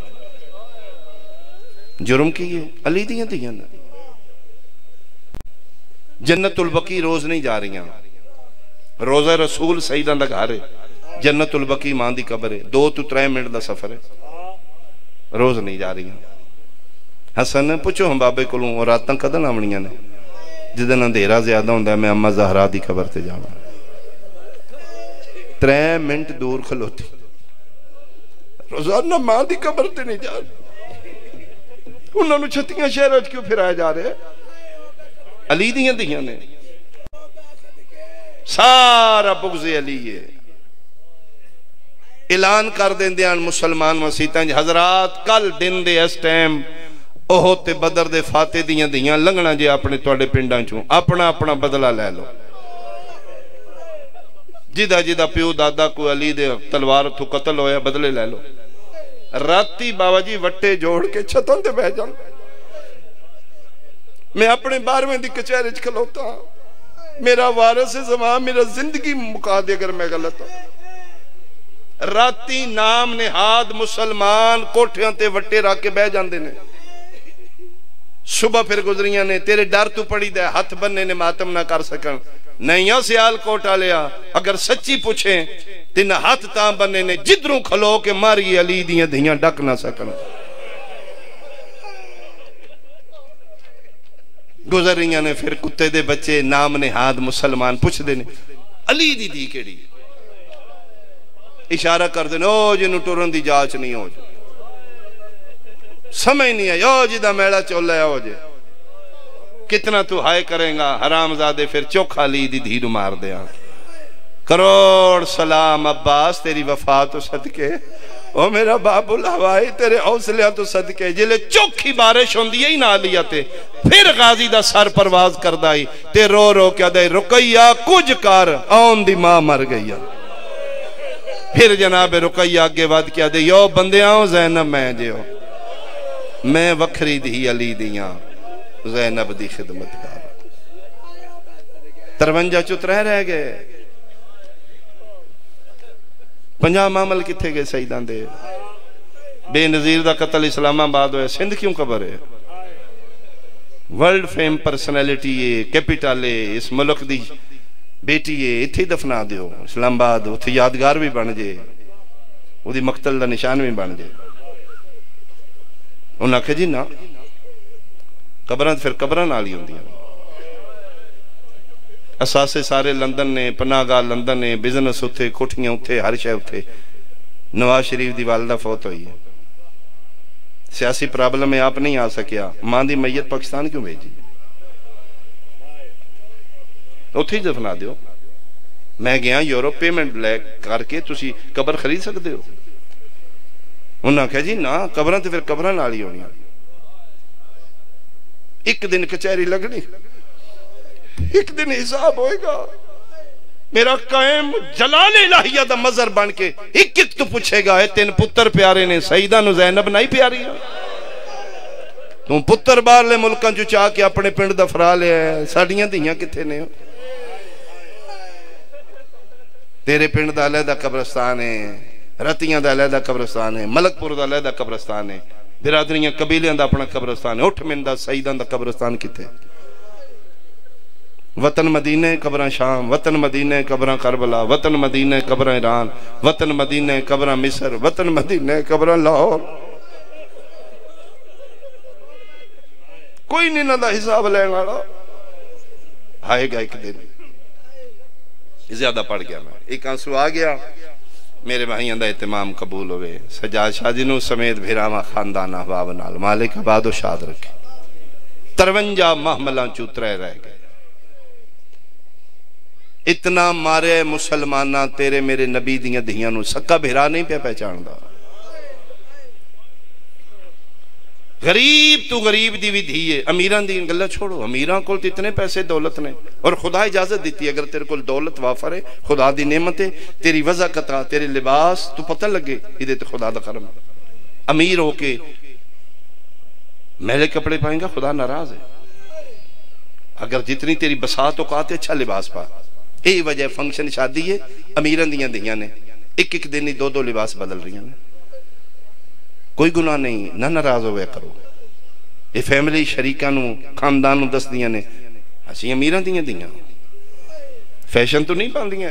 جرم کی ہے علی دیاں دیاں نا. جنت البقی روز نہیں جا رہی ہیں، روزہ رسول سیدہ دا گھر ہے، جنت البقی ماں دی قبر ہے، 2 تو 3 منٹ دا سفر ہے، روز نہیں جا رہی ہیں. حسن پوچھو ہم بابے کو لوں اور راتاں کدن آمنیاں نے جدن اندھیرا زیادہ ہوندہ ہے، میں اماں زہرا دی قبر تے جاؤں 3 منٹ دور کھلوتی، روزانہ ماں دی قبر تے نہیں جا رہی. انہوں نے چھتیاں شہرات کیوں پھرائے جا رہے ہیں؟ علی دیاں دیاں نے سارا بغض علی ہے. اعلان کر دیں دیان مسلمان مسیحتاں حضرات کل دن دے اس ٹائم احد تے بدر دے فاتح دیاں دیاں لنگنا جے اپنے توڑے پنڈاں چوں اپنا اپنا بدلہ لے لو. جدہ جدہ پیو دادا کو علی دے تلوار تو قتل ہویا بدلے لے لو. راتی بابا جی وٹے جوڑ کے چھتوں تے بہ جاؤں. میں اپنے 12ویں دی کچہرے کھلوتا ہوں، میرا وارث زمان میرا زندگی مکا دے اگر میں غلط ہوں. راتی نام نہاد مسلمان کوٹھیاں تے وٹے رکھ کے بہ جاندے نے. صبح پھر گزریاں نے تیرے ڈر تو پڑی دے ہاتھ بننے نے ماتم نہ کر سکن. نہیں سیال کوٹا لیا اگر سچی پوچھیں تین ہاتھ تاں بننے نے جدروں کھلو کے ماری علی دیاں دیاں ڈک نہ سکن. گزریاں نے پھر کتے دے بچے نام نہاد مسلمان پوچھ دینے علی دی دی کیڑی، اشارہ کر دینے او جنہوں ٹورن دی جاچ نہیں ہو جائے، سمجھ نہیں ہے او جدہ میڑا چولہ ہے ہو جائے. کتنا تو ہائے کریں گا حرام زادے پھر چوکھا لی دی دھیرو مار دیا. کروڑ سلام عباس تیری وفا تو صدقے، او میرا باب الہوائی تیرے حوصلیاں تو صدقے. جلے چوکھی بارش ہوندی ہی نہ لیا تے پھر غازی دا سر پرواز کر دائی تے رو رو کیا دے رقیہ کچھ کار آن دی ماں مر گئی. پھر جناب رقیہ آگے واد کیا دے یو بندے آؤں زینب میں جے ہو، میں وکھری دی علی دیاں زینب دی خدمت کار. 53 چترہ رہ گئے. 50 معامل کتھے گئے سیدان دے. بے نظیر دا قتل اسلام آباد ہوئے، سندھ کیوں قبر ہے؟ ورلڈ فیم پرسنیلٹی ہے، کیپیٹل ہے، اس ملک دی بیٹی ہے، اتھی دفنا دیو اسلام آباد، اتھی یادگار بھی بن جے، وہ دی مقتل دا نشان بھی بن جے. انہاں کہا جی نا قبران پھر قبران آلی ہوں دیا. اساسے سارے لندن نے، پناہ گاہ لندن نے، بزنس ہوتے، کوٹھیاں ہوتے، ہر شے ہوتے. نواز شریف دی والدہ فوت ہوئی ہے، سیاسی پرابلم میں آپ نہیں آ سکیا، ماں دی میت پاکستان کیوں بھیجی؟ اتھی دفنا دیو. میں گیا یورپ پیمنٹ لے کر کے تسی قبر خرید سکتے ہو. انہاں کہا جی نا قبران تو پھر قبران آلی ہونی. ایک دن کچہری لگنی، ایک دن حساب ہوئے گا. میرا قائم جلال الہیہ دا مظہر بن کے ایک ایک تو پوچھے گا ہے تین پتر پیارے نے سیدہ نو زینب نہیں پیاری ہے تو پتر باہر لے ملکاں جو چاہ کے اپنے پنڈ دا فرا لے ہے ساڑیاں دیاں کتھے نے تیرے پنڈ دا علیحدہ قبرستان ہے رتیاں دا علیحدہ قبرستان ہے ملک پور دا علیحدہ قبرستان ہے برادریاں قبیلیاں دا اپنا قبرستان ہے اٹھ من دا سیدان دا قبرستان کتھے وطن مدینہ قبران شام وطن مدینہ قبران کربلا وطن مدینہ قبران ایران وطن مدینہ قبران مصر وطن مدینہ قبران لاہور کوئی نہیں نہ دا حساب لے گا آئے گا ایک دن زیادہ پڑھ گیا میں ایک آنسو آ گیا میرے بھائیوں دا اہتمام قبول ہوئے سجاد شاہ جنوں سمیت بھیراما خاندان احباب نال مالک آباد و شاد رکھے 53 محملاں چوترے رہ گئے اتنا مارے مسلمانہ تیرے میرے نبی دیاں دھیاں نو سکا بھیرا نہیں پہ پہچان دا غریب تو غریب دی بھی دھیے امیران دی گلہ چھوڑو امیران کول اتنے پیسے دولت نے اور خدا اجازت دیتی اگر تیرے کول دولت وافر ہے خدا دی نعمت ہے تیری وضع قطع تیرے لباس تو پتہ لگے ادھے تے خدا دا کرم امیر ہو کے میلے کپڑے پائیں گا خدا ناراض ہے اگر جتنی تیری بساط اوقات ہے اچھا لباس پا یہی وجہ فنکشن شادی ہے امیران دیاں دھیاں نے ایک ایک دن دو دو لباس بدل رہی ہیں کوئی گناہ نہیں نہ ناراض ہوئے کرو یہ فیملی شریکانو خاندانو دس دیاں نے اسی امیران دیاں دیاں فیشن تو نہیں پان دیاں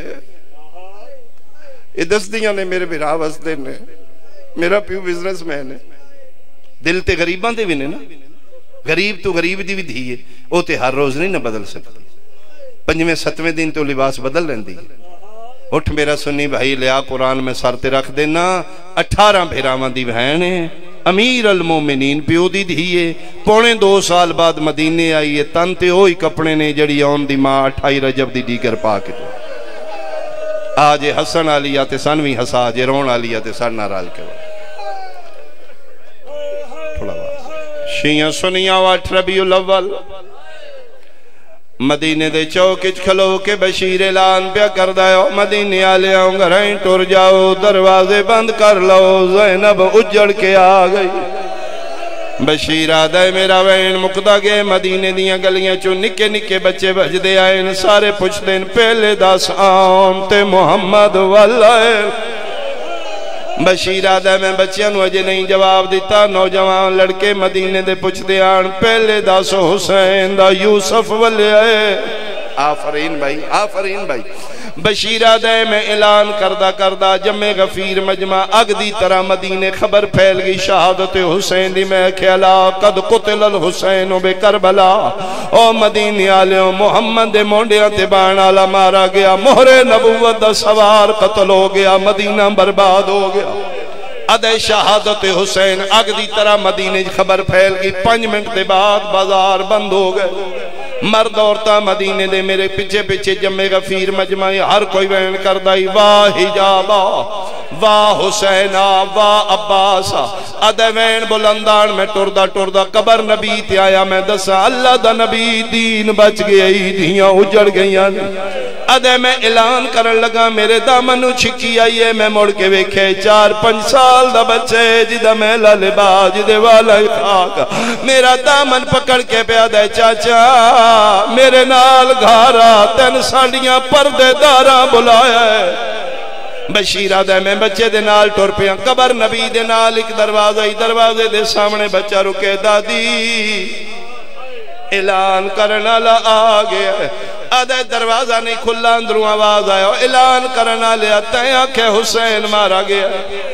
یہ دس دیاں نے میرے بیرا وستے نے میرا پیو بزنس مین ہے دل تے غریباں دے بھی نے نا غریب تو غریب دی بھی دھیے وہ تے ہر روز نہیں نہ بدل سکتی 5ویں 7ویں دن تو لباس بدل لیں دی اٹھ میرا سنی بھائی لیا قرآن میں سارتے رکھ دینا 18 بھیرامان دی بہن ہے امیر المومنین پیو دی دھیے 2.5 سال بعد مدینے آئی ہے تنتے ہوئی کپڑے نے جڑی آن دی ماں 28 رجب دی دیگر پاکے تو آج حسن آلیات سنوی حسا جے رون آلیات سن نارال کرو تھوڑا بات شیعہ سنیاں 8 ربیع الاول مدینے دے چوکچ کھلو کے بشیر اعلان پیا کر دائیو مدینے آلے آؤں گھرائیں ٹور جاؤ دروازے بند کر لو زینب اجڑ کے آ گئی بشیر آدھائے میرا وین مقدہ گئے مدینے دیاں گلیاں چو نکے نکے بچے بھج دے آئین سارے پوچھ دین پہلے داس آم تے محمد واللہ بشیر آدھا میں بچیاں نو اجے نہیں جواب دیتا نوجوان لڑکے مدینے دے پوچھ دے آن پہلے داسو حسین دا یوسف والے آئے آفرین بھائی بشیر آدھا میں اعلان کردہ جمع غفیر مجمع اگ دی طرح مدینے خبر پھیل گئی شہادت حسین دی میں کھیلا قد قتل الحسین بے کربلا او مدینے آلیوں محمد دے مونڈیاں تے بانالا مارا گیا مہر نبوت دا سوار قتل ہو گیا مدینہ برباد ہو گیا ادھے شہادت حسین اگ دی طرح مدینے خبر پھیل گئی 5 منٹ دے بعد بازار بند ہو گئے مرد عورتاں مدینے دے میرے پیچھے پیچھے جمع غفیر مجمعی ہر کوئی وین کر دائی واہ حجابا واہ حسینہ واہ عباسہ ادھے وین بلندان میں ٹردہ قبر نبی تے آیا میں دسا اللہ دا نبی دین بچ گئی دھیاں اجڑ گئیاں ادھے میں اعلان کرن لگا میرے دامنو چھکی آئیے میں مڑ کے ویکھے 4-5 سال دا بچے جدہ میں لالبا جدے والا خاک میرا دامن پکڑ کے پہ آدھے چاچا میرے نال گھارا تین سانڈیاں پردے داراں بلایا ہے بشیر آدھے میں بچے دے نال ٹور پیاں قبر نبی دے نال ایک دروازے دے سامنے بچہ رکے دادی اعلان کرنا لا آگیا آدھے دروازہ نہیں کھلا اندروں آواز آیا اعلان کرنا لیا تیاں کہ حسین مارا گیا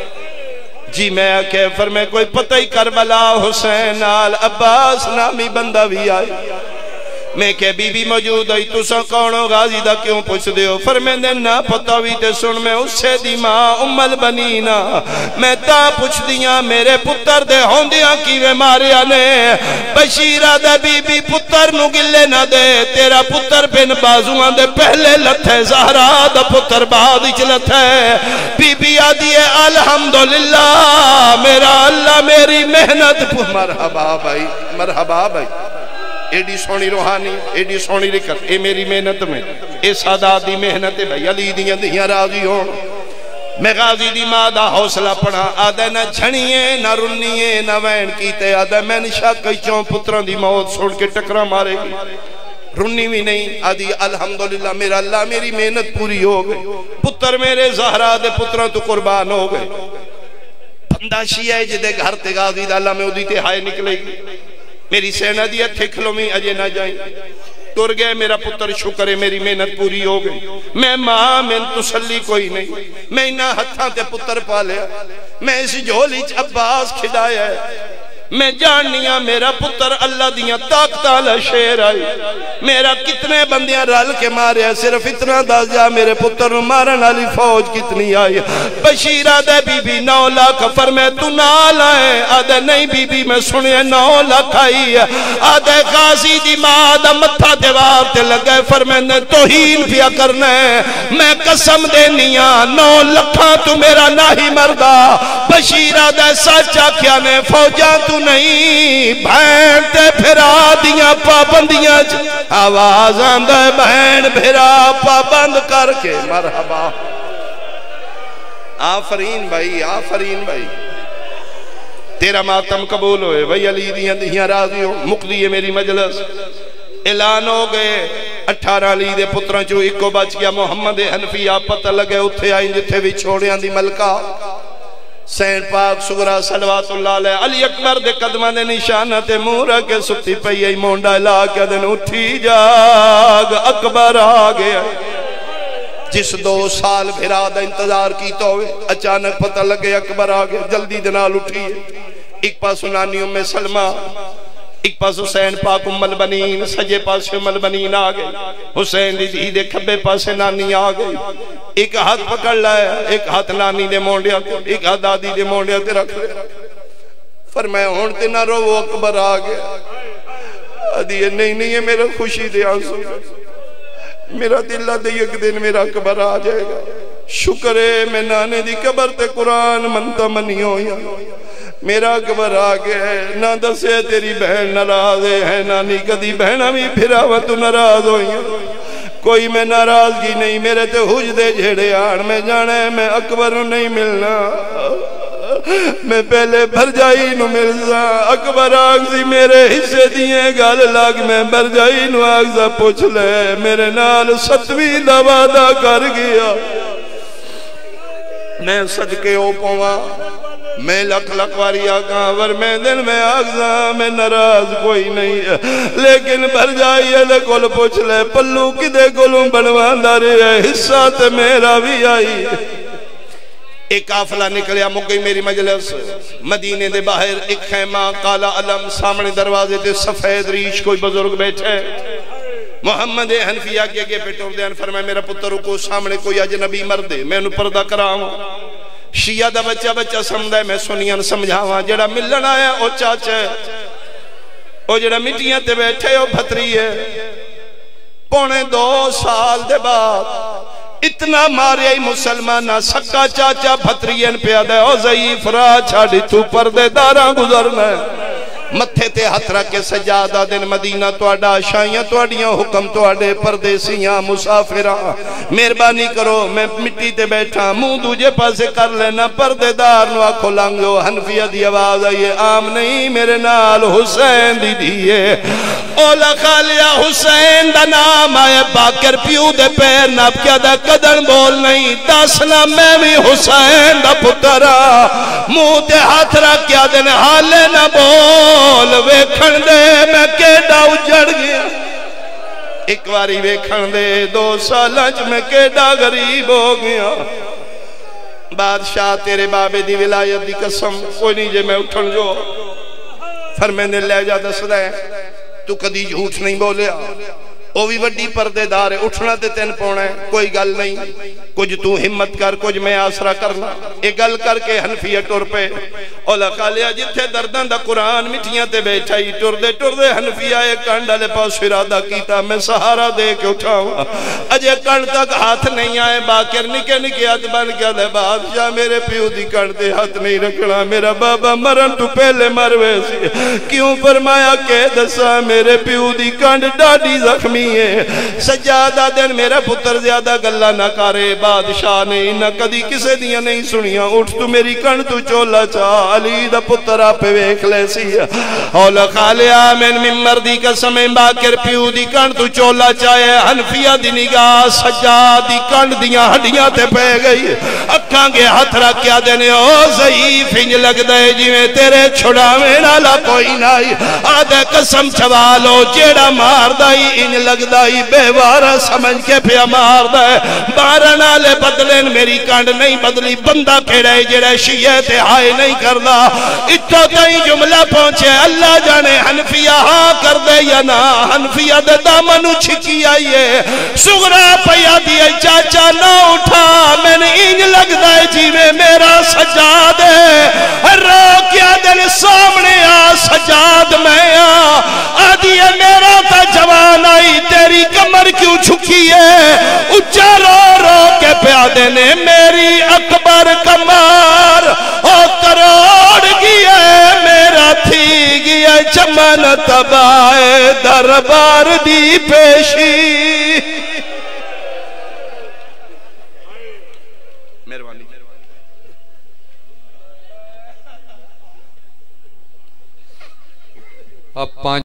جی میں آکے فرمے کوئی پتہ ہی کربلا حسین نال عباس نامی بندہ بھی آئی میں کہ بی بی موجود ہوئی تو سا کونو غازی دا کیوں پوچھ دیو فرمے نے نا پتہ ہوئی تے سن میں اس سے دی ماں ام البنینا میں تا پوچھ دیا میرے پتر دے ہوندیاں کیوے ماریا نے بشیرہ دے بی بی پتر نو گلے نہ دے تیرا پتر بن بازوان دے پہلے لتھے زہرا دا پتر بعد اچ لتھے بی بی آدھی ہے الحمدللہ میرا اللہ میری محنت مرحبا بھائی ایڈی سونی روحانی ایڈی سونی رکت اے میری محنت میں اے سادات دی محنت بھئی علی دیاں دیاں راضی ہون میں غازی دی ماں دا حوصلہ پڑھا آدھے نہ جھنیے نہ رنیے نہ وین کیتے آدھے میں نشا کئی چون پتران دی موت سوڑ کے ٹکرا مارے گی رنی بھی نہیں آدھی الحمدللہ میرا اللہ میری محنت پوری ہو گئی پتر میرے زہرا دے پتران تو قربان ہو گئے بندہ شیعہ جدے گھر تے غازی دا اللہ میں ادھی تے ہائے نکلے گی میری سینہ دیا تھکلوں میں اجے نہ جائیں تر گئے میرا پتر شکر ہے میری محنت پوری ہو گئی میں ماں میں تسلی کوئی نہیں میں انہا ہتھاں تے پتر پالیا میں اس جھولی عباس کھدایا ہے میں جاننیاں میرا پتر اللہ دیاں طاقتالا شیر آئی میرا کتنے بندیاں رل کے مارے ہیں صرف اتنا دس جا میرے پتر مارن علی فوج کتنی آئی بشیر آدھے بی بی 9 لاکھ فرمے تو نال آئے آدھے نہیں بی بی میں سنے 9 لاکھ آئی ہے آدھے غازی دی ماں آدھے متھا دیوار تے لگے فرمے نے توہین پیا کرنے میں قسم دینیاں 9 لکھاں تو میرا ناہی مردہ بشیر آدھے سچا کیا نے فوجاں تو نہیں بہن تے پھرا دیاں پابندیاں آواز آندہ بہن پھرا پابند کر کے مرحبا آفرین بھائی تیرا ماتم قبول ہوئے بھائی علی دیاں راضی ہو مقدی ہے میری مجلس اعلان ہو گئے 18 علی دے پتران چو ایک کو بچ گیا محمد حنفیہ پتہ لگے اتھے آئیں جتھے بھی چھوڑیاں دی ملکہ سین پاک سگرہ صلوات اللہ علیہ علی اکبر دے قدمہ دے نشانہ تے مورا کے سکتی پئی ای مونڈا علاقہ دن اٹھی جاگ اکبر آگیا جس 2 سال بھرا دا انتظار کی تو اچانک پتہ لگے اکبر آگیا جلدی دنال اٹھی ہے ایک پاس نانی ام سلمہ ایک پاس حسین پاک ام البنین سجے پاس ام البنین آگئے حسین دی دے کھبے پاس نانی آگئے ایک ہاتھ پکڑ لایا ایک ہاتھ نانی دے مونڈیا ایک ہاتھ دادی دے مونڈیا تے رکھ لے فرمایا ہونتے نہ رو وہ اکبر آگیا ادھی نہیں ہے میرا خوشی دے آنسو میرا دلہ دے ایک دن میرا اکبر آ جائے گا شکر ہے میں نانے دی قبر تے قرآن منتا منی ہویا میرا اکبر آگیا ہے نہ دسے تیری بہن ناراض ہے نانی کدی بہنہ بھی پھرا وہ تو ناراض ہوئی کوئی میں ناراضگی نہیں میرے تے حج دے جھڑے آن میں جانے میں اکبر نہیں ملنا میں پہلے بھرجائی نو ملنا اکبر آگزی میرے حصے دیئے گال لاگ میں بھرجائی نو آگزہ پوچھ لے میرے نال 7ویں دعویٰ کر گیا میں صدقے ہو پوا میں لکھ واری آگاں ور میں دن میں آگزاں میں ناراض کوئی نہیں ہے لیکن بھر جائیے لے کل پوچھ لے پلو کدے کلوں بنوان دارے حصہ تے میرا بھی آئی ایک قافلہ نکلیا مگئی میری مجلس مدینے دے باہر ایک خیمہ کالا علم سامنے دروازے تے سفید ریش کوئی بزرگ بیٹھے محمد حنفیہ کے اگے پیٹور دیان فرمائے میرا پتر کو سامنے کوئی اجنبی مردے میں انہوں پردہ کراؤں شیعہ دا بچہ سمدھے میں سنیاں سمجھاواں جڑا ملن آیا او چاچا ہے او جڑا مٹیاں تے بیٹھے او بھتری ہے 2.5 سال دے بعد اتنا مارے مسلمانہ سکا چاچا بھترین پیادہ او ضعیف را چھاڑی تو پردے داراں گزرنا ہے متھے تے ہتھ رکھ کے سجادہ دن مدینہ توڑا شائیاں توڑیاں حکم توڑے پردیسیاں مسافران مہربانی کرو میں مٹی تے بیٹھا منہ دوجے پاسے کر لینا پردے دار نو آکھو لانگو حنفیہ دی آواز آئیے عام نہیں میرے نال حسین دی دیئے اولا خالیا حسین دا نام آئے باکر پیو دے پیر ناب کیا دا قدر بول نہیں داسنا میں بھی حسین دا پترا منہ تے ہاتھ رکھ کیا دن حالے نہ بول ویکھن دے میں کیڑا اجڑ گیا ایک واری ویکھن دے 2 سالانچ میں کیڑا غریب ہو گیا بادشاہ تیرے بابے دی ولایت دی قسم کوئی نہیں جے میں اٹھن جو فرمیندے لے جا دس دے تو کدی جھوٹ نہیں بولیا او بھی وڈی پردے دار ہے اٹھنا تے تین پونا ہے کوئی گل نہیں کچھ تو ہمت کر کچھ میں آسرا کرنا. ایک گل کر کے حنفیہ ٹر پہ اولا خالیا جتھے درداں دا قرآن مٹھیاں تے بیٹھا ہی ٹر دے حنفیہ ایک کانڈ والے پاس ارادہ کیتا میں سہارا دے کے اٹھاؤں. اجے کانڈ تک ہاتھ نہیں آئے باقر نکے نکے ہاتھ بن کے دے بادشاہ میرے پیو دی کانڈ دے ہاتھ نہیں رکھنا میرا بابا مرن تو پہلے مروے سی. کیوں فرمایا کہ دسا میرے پیو دی کانڈ ڈاڈی زخمی ہے. سجادہ دن میرا پتر زیادہ گلہ نہ کرے بادشاہ نے نہ کدی کسے دیا نہیں سنیا. اٹھ تو میری کن تو چولا چاہ علی دا پتر آپ ویکھ لے سی. اولا خالیا من ممبر دی قسم باکر پیو دی کن تو چولا چاہے حنفیہ دی نگاہ سجاد دی کن دیاں ہڈیاں تے پہ گئی. اکھاں گے ہاتھ رکھ کیا دینے او ضعیف انج لگ دے جی میں تیرے چھڑا میں نالا کوئی نائی. آدھے قسم چوالو جیڑا مار دائی انج لگ دائی بے وارا سمجھ کے پیا مار دائے. بارن آلے بدلیں میری کانڈ نہیں بدلی بندہ کھڑے جڑے شیعہ تے ہائے نہیں کردہ. اتھو تائیں جملہ پہنچے اللہ جانے حنفیہ ہاں کر دے یا نا. حنفیہ دے دامنو چھکی آئیے سغرا پیا دیئے چاچا نہ اٹھا میں نے انج لگ دائے جی میں میرا سجاد ہے. رو کیا دل سامنے آ سجاد میں آدھیے میرا تا جوان آئی تیری کمر کیوں چھکی ہے. اچھا رو رو کے پیادے نے میری اکبر کمار او کروڑ گیا میرا تھی گیا چمن تبائے دربار دی پیشی. مہربانی اب 5